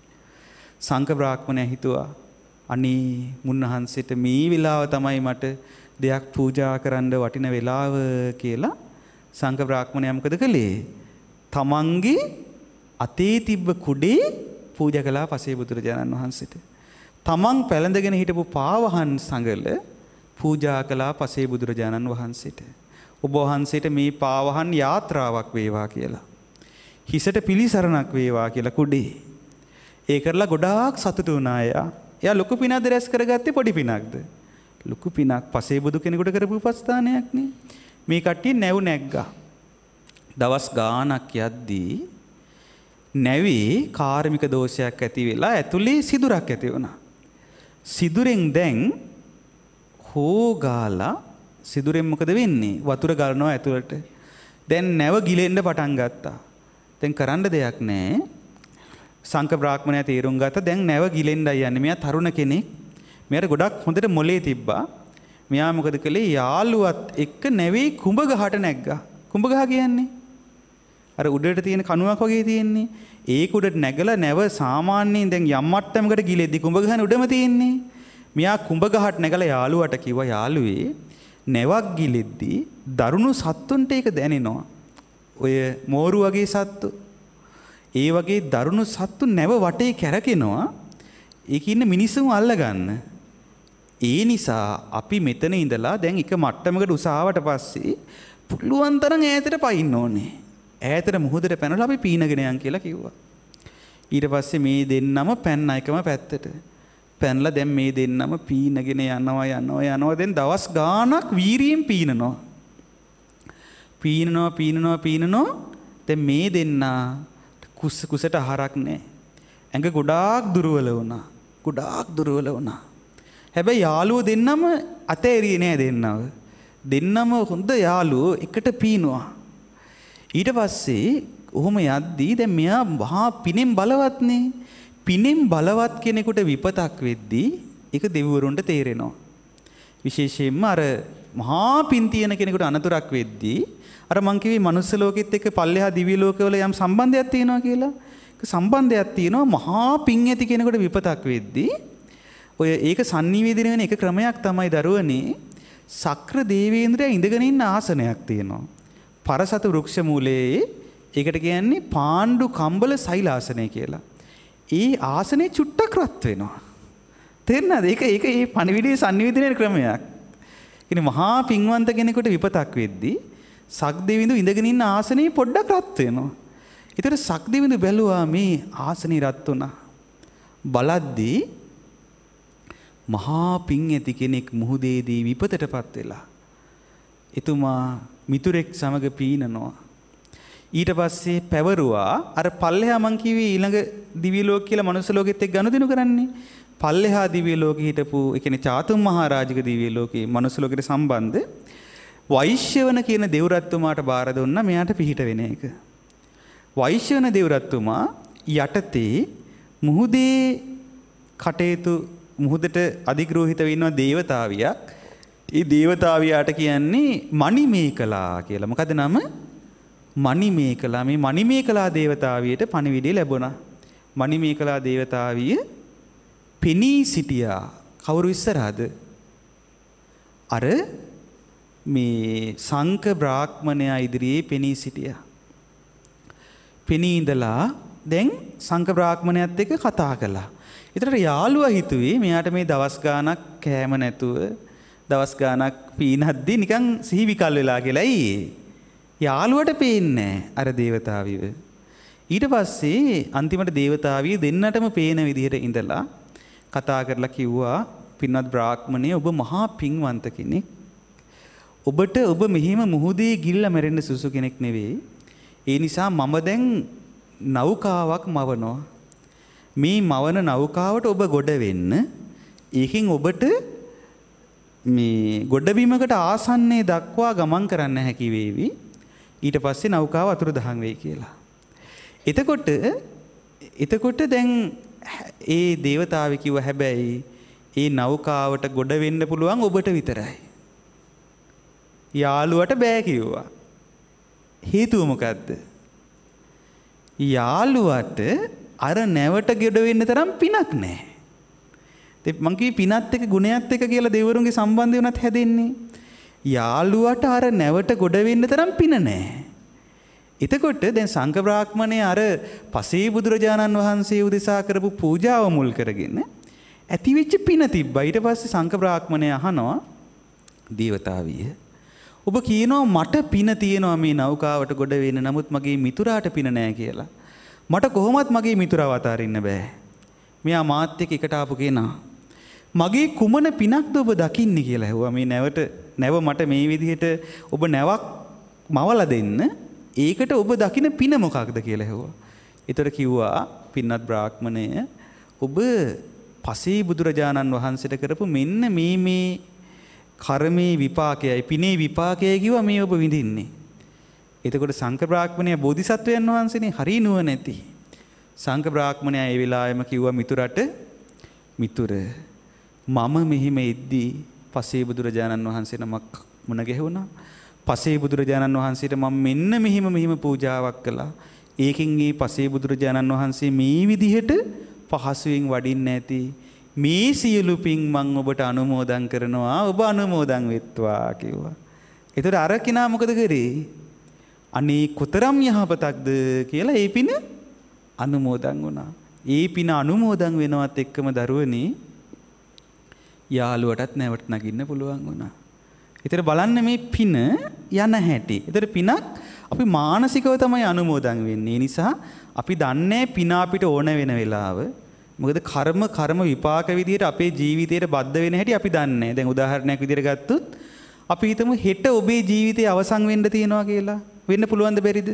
සංක බ්‍රාහ්මණයා හිතුවා අනේ මුන්නහන්සේට මේ වෙලාව තමයි මට දෙයක් පූජා කරන්න වටින වෙලාව කියලා සංක බ්‍රාහ්මණයා මොකද කළේ? තමන්ගේ අතේ තිබ්බ කුඩේ පූජා කළා පසේ බුදුරජාණන් වහන්සේට. තමන් පැලඳගෙන හිටපු පාවහන් සංගල පූජා කළා පසේ බුදුරජාණන් වහන්සේට. ඔබ වහන්සේට මේ පාවහන් යාත්‍රාවක් වේවා කියලා. හිසට පිළිසරණක් වේවා කියලා කුඩේ. ඒ කරලා ගොඩාක් සතුටු වුණා එයා. එයා ලොකු පිනක්ද රැස් කරගත්තේ පොඩි පිනක්ද? ලොකු පිනක්. පසේ බුදු කෙනෙකුට කරපු උපස්ථානයක් නේ. මේ කට්ටිය නැව් නැග්ගා. දවස් ගාණක් යද්දී නැවේ කාර්මික දෝෂයක් ඇති වෙලා ඇතුලේ සිදුරක් ඇති වුණා. සිදුරෙන් දැන් හොගාලා සිදුරෙන් මොකද වෙන්නේ? වතුර ගලනවා ඇතුළට. දැන් නැව ගිලෙන්න පටන් ගත්තා. දැන් කරන්න දෙයක් නැහැ. සංක බ්‍රාහ්මණයා තීරුම් ගත්තා දැන් නැව ගිලෙන්නයි යන්නේ. මෙයා තරුණ කෙනෙක්. මෙයාට ගොඩක් හොඳට මොලේ තිබ්බා. මෙයා මොකද කළේ? යාළුවත් එක්ක නැවේ කුඹ ගහට නැග්ගා. කුඹ ගහ කියන්නේ අර උඩට තියෙන කණුවක් වගේ තියෙන්නේ. ඒක උඩට නැගලා නැව සාමාන්‍යයෙන් දැන් යම් මට්ටමකට ගිලෙද්දි කුඹ ගහන උඩම තියෙන්නේ. මෙයා කුඹ ගහට නැගලා යාළුවට කිව්වා යාළුවේ නැවක් ගිලෙද්දි දරුණු සත්තුන්ට ඒක දැනෙනවා. ඔය මෝරු වගේ සත්තු. ඒ වගේ දරුණු සත්තු නැව වටේ කැරකෙනවා. ඒක ඉන්න මිනිස්සුන් අල්ලගන්න. ඒ නිසා අපි මෙතන ඉඳලා දැන් එක මට්ටමකට උස ආවට පස්සේ පුළුවන් තරම් ඈතට පයින්න ඕනේ. ඈතට මුහුදට පැනලා අපි පීනගෙන යන් කියලා කිව්වා. ඊට පස්සේ මේ දෙන්නම පැන්න එකම පැත්තට. පැනලා දැන් මේ දෙන්නම පීනගෙන යනවා යනවා යනවා දැන් දවස් ගාණක් වීරියෙන් පීනනවා. පීනනවා පීනනවා පීනනවා දැන් මේ දෙන්නා කුස කුසට ආහාරක් නැහැ. ඇඟ ගොඩාක් දුර්වල වුණා. ගොඩාක් දුර්වල වුණා. හැබැයි යාළුවෝ දෙන්නම අතෑරියේ නෑ දෙන්නව. දෙන්නම හොඳ යාළුවෝ එකට පීනුවා. ඊට පස්සේ ඔහොම යද්දී දැන් මෙයා මහා පිනෙන් බලවත්නේ. පිනෙන් බලවත් කෙනෙකුට විපතක් වෙද්දී ඒක දෙවිවරුන්ට තේරෙනවා. විශේෂයෙන්ම අර මහා පින් තියෙන කෙනෙකුට අනතුරක් වෙද්දී අර මං කිව්වේ මනුස්ස ලෝකෙත් එක්ක පල්ලෙහා දිව්‍ය ලෝකවල යම් සම්බන්ධයක් තියෙනවා කියලා. ඒක සම්බන්ධයක් තියෙනවා මහා පින් ඇති කෙනෙකුට විපතක් වෙද්දී ඔය ඒක sannivedana වෙන එක ක්‍රමයක් තමයි දරුවනේ සක්‍ර දේවේන්ද්‍රයා ඉඳගෙන ඉන්න ආසනයක් තියෙනවා. පරසතු වෘක්ෂ මූලයේ ඒකට කියන්නේ පාණ්ඩු කම්බල සෛලාසනය කියලා. ඒ ආසනේ චුට්ටක් රත් වෙනවා. තේරෙනවද? ඒක ඒක ඒ පණිවිඩයේ sannivedana ක්‍රමයක්. ඉතින් මහා පින්වන්ත කෙනෙකුට විපතක් වෙද්දී සක්දෙවිඳු ඉඳගෙන ඉන්න ආසනේ පොඩ්ඩක් රත් වෙනවා. ඒතර සක්දෙවිඳු බැලුවා මේ ආසනේ රත් වුණා. බලද්දී මහා පින් ඇති කෙනෙක් මුහුදේදී විපතටපත් වෙලා එතුමා මිතුරෙක් සමග පීනනවා. ඊට පස්සේ පැවරුවා අර පල්ලෙහා මං කිව්වේ ඊළඟ දිව්‍ය ලෝක කියලා මනුස්ස ලෝකෙත් එක්ක ගනුදෙනු කරන්නේ. පල්ලෙහා දිව්‍ය ලෝකෙ හිටපු ඒ කියන්නේ චාතුම් මහරජික දිව්‍ය ලෝකේ මනුස්ස ලෝකෙට සම්බන්ධ වෛශ්‍යවන කියන දෙව්රත්තුමාට බාර දුන්නා මෙයාට පිහිට වෙන එක. වෛශ්‍යවන දෙව්රත්තුමා යටතේ මුහුදේ කටයුතු මුහුදට අධිග්‍රහිත වෙනවා දේවතාවියක්. ඒ දේවතාවියාට කියන්නේ මණිමේකලා කියලා. මොකද නම? මණිමේකලා. මේ මණිමේකලා දේවතාවියට පණිවිඩය ලැබුණා. මණිමේකලා දේවතාවිය පෙනී සිටියා. කවුරු ඉස්සරහද? අර මේ සංඝ බ්‍රාහ්මණයා ඉදිරියේ පෙනී සිටියා. පෙනී ඉඳලා දැන් සංඝ බ්‍රාහ්මණයත් එක්ක කතා කළා. ඒතර යාළුවා හිතුවේ මෙයාට මේ දවස් ගාණක් කෑම නැතුව දවස් ගාණක් පීනද්දි නිකන් සිහි විකල් වෙලා කියලා. ඇයි? යාළුවට පේන්නේ අර දේවතාවිව. ඊට පස්සේ අන්තිමට දේවතාවිය දෙන්නටම පේන විදිහට ඉඳලා කතා කරලා කිව්වා පින්වත් බ්‍රාහ්මණය ඔබ මහා පින්වන්ත කෙනෙක්. ඔබට ඔබ මෙහිම මුහුදේ ගිල්ලා මැරෙන්න සුසු කෙනෙක් නෙවෙයි. ඒ නිසා මම දැන් නෞකාවක් මවනවා. මේ මවන නෞකාවට ඔබ ගොඩ වෙන්න. ඒකෙන් ඔබට මේ ගොඩබිමකට ආසන්නයේ දක්වා ගමන් කරන්න හැකි වේවි. ඊට පස්සේ නෞකාව අතුරුදහන් වෙයි කියලා. එතකොට එතකොට දැන් ඒ දේවතාවි කිව්වා හැබැයි ඒ නෞකාවට ගොඩ වෙන්න පුළුවන් ඔබට විතරයි. යාළුවට බෑ කිව්වා. හේතුව මොකද්ද? යාළුවට අර නැවට ගොඩ වෙන්න තරම් පිනක් නැහැ. ඒ මං කිව්වේ පිනත් එක්ක ගුණයත් එක්ක කියලා දෙවරුන්ගේ සම්බන්ධය උනත් හැදෙන්නේ. යාළුවට අර නැවට ගොඩ වෙන්න තරම් පින නැහැ. එතකොට දැන් සංඝ බ්‍රාහ්මණය අර පසේ බුදුරජාණන් වහන්සේ උදෙසා කරපු පූජාව මුල් කරගෙන ඇතිවෙච්ච පින තිබ්බා. ඊට පස්සේ සංඝ බ්‍රාහ්මණය අහනවා දේවතාවිය ඔබ කියනවා මට පින තියෙනවා මේ නෞකාවට ගොඩ වෙන්න. නමුත් මගේ මිතුරාට පින නැහැ කියලා. මට කොහොමත් මගේ මිතුරාව අතාරින්න බෑ. මෙයා මාත් එක්ක එකට ආපු කෙනා. මගේ කුමන පිනක්ද ඔබ දකින්නේ කියලා ඇහුවා. මේ නැවට නැව මට මේ විදිහට ඔබ නැවක් මවලා දෙන්න. ඒකට ඔබ දකින පින මොකක්ද කියලා ඇහුවා. ඒතර කිව්වා පින්වත් බ්‍රාහ්මණය ඔබ පසේ බුදුරජාණන් වහන්සේට කරපු මෙන්න මේ මේ කර්මේ විපාකයයි පිනේ විපාකයයි කිව්වා මේ ඔබ විඳින්නේ. එතකොට සංඝ බ්‍රාහ්මණයා බෝධිසත්වයන් වහන්සේනේ හරි නුවණැති. සංඝ බ්‍රාහ්මණයා ඒ වෙලාවෙම කිව්වා මිතුරට මිතුර මම මෙහිම ඉද්දී පසේ බුදුරජාණන් වහන්සේ නමක් මුණ ගැහුණා. පසේ බුදුරජාණන් වහන්සේට මම මෙන්න මෙහිම මෙහිම පූජාවක් කළා. ඒකෙන් මේ පසේ බුදුරජාණන් වහන්සේ මේ විදිහට පහසුවෙන් වඩින්න ඇති. මේ සියලු පින් මම ඔබට අනුමෝදන් කරනවා. ඔබ අනුමෝදන් වෙත්වා කිව්වා. ඒතර අර කිනා මොකද කරේ? අනේ කොතරම් යහපතක්ද කියලා ඒ පින අනුමෝදන් වුණා. ඒ පින අනුමෝදන් වෙනවත් එක්කම දරුවනේ යාළුවටත් නැවට නගින්න පුළුවන් වුණා. ඒතර බලන්න මේ පින යන හැටි. ඒතර පිනක් අපි මානසිකව තමයි අනුමෝදන් වෙන්නේ. ඒ නිසා අපි දන්නේ පින අපිට ඕන වෙන වෙලාව. මොකද කර්ම කර්ම විපාක විදියට අපේ ජීවිතයට බද්ධ වෙන හැටි අපි දන්නේ. දැන් උදාහරණයක් විදියට ගත්තොත් අපි හිතමු හෙට ඔබේ ජීවිතේ අවසන් වෙන්න තියෙනවා කියලා. වෙන්න පුළුවන්ද බැරිද?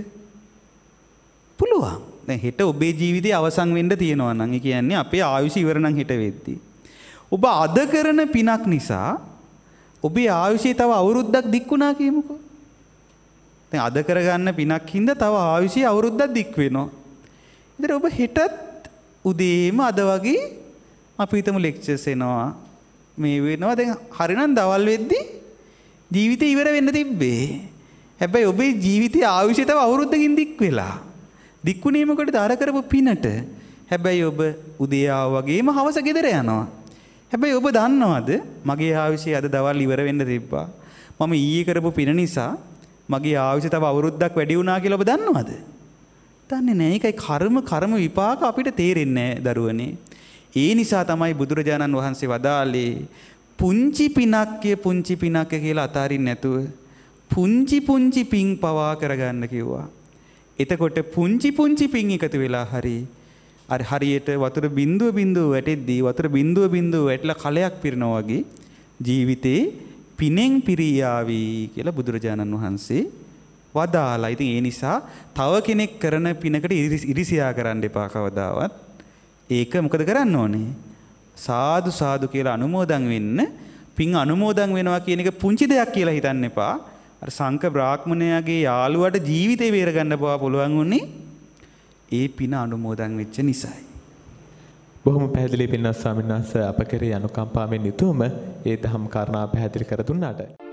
පුළුවන්. දැන් හෙට ඔබේ ජීවිතේ අවසන් වෙන්න තියෙනවා නම් ඒ කියන්නේ අපේ ආයුෂ ඉවර නම් හෙට වෙද්දී. ඔබ අද කරන පිනක් නිසා ඔබේ ආයුෂේ තව අවුරුද්දක් දික් වුණා කියමුකෝ. දැන් අද කරගන්න පිනක් හින්දා තව ආයුෂේ අවුරුද්දක් දික් වෙනවා. ඉතින් ඔබ හෙටත් උදේම අද වගේ අපි හිතමු ලෙක්චර්ස් එනවා මේ වෙනවා. දැන් හරිනම් දවල් වෙද්දී ජීවිතේ ඉවර වෙන්න තිබ්බේ. හැබැයි ඔබේ ජීවිතයේ ආයුෂය තව අවුරුද්දකින් දික් වෙලා. දික්ුණේ මොකටද? අර කරපු පිනට. හැබැයි ඔබ උදේ ආව වගේම හවස ගෙදර යනවා. හැබැයි ඔබ දන්නවද මගේ ආයුෂය අද දවල් ඉවර වෙන්න තිබ්බා. මම ඊයේ කරපු පින නිසා මගේ ආයුෂය තව අවුරුද්දක් වැඩි වුණා කියලා ඔබ දන්නවද? දන්නේ නැහැ. ඒකයි කර්ම කර්ම විපාක අපිට තේරෙන්නේ නැහැ දරුවනේ. ඒ නිසා තමයි බුදුරජාණන් වහන්සේ වදාළේ පුංචි පිනක්ය පුංචි පිනක්ය කියලා අතාරින්න නැතුව පුංචි පුංචි පින් පවා කරගන්න කිව්වා. එතකොට පුංචි පුංචි පින් එකතු වෙලා හරි අර හරියට වතුර බින්දුව බින්දුව වැටෙද්දී වතුර බින්දුව බින්දුව වැටලා කලයක් පිරෙනවා වගේ ජීවිතේ පිනෙන් පිරියාවි කියලා බුදුරජාණන් වහන්සේ වදාලා. ඉතින් ඒ නිසා තව කෙනෙක් කරන පිනකට ඉරිසියා කරන්න එපා කවදාවත්. ඒක මොකද කරන්න ඕනේ? සාදු සාදු කියලා අනුමෝදන් වෙන්න. පින් අනුමෝදන් වෙනවා කියන එක පුංචි දෙයක් කියලා හිතන්න එපා. අර සංඝ බ්‍රාහ්මණයාගේ යාළුවාට ජීවිතේ බේරගන්න පුළුවන් උනේ ඒ පින අනුමෝදන් වෙච්ච නිසායි. බොහොම පැහැදිලි පින්වත් ස්වාමීන් වහන්සේ අප කෙරේ අනුකම්පාවෙන් යුතුවම ඒ දහම් කාරණා පැහැදිලි කර දුන්නාට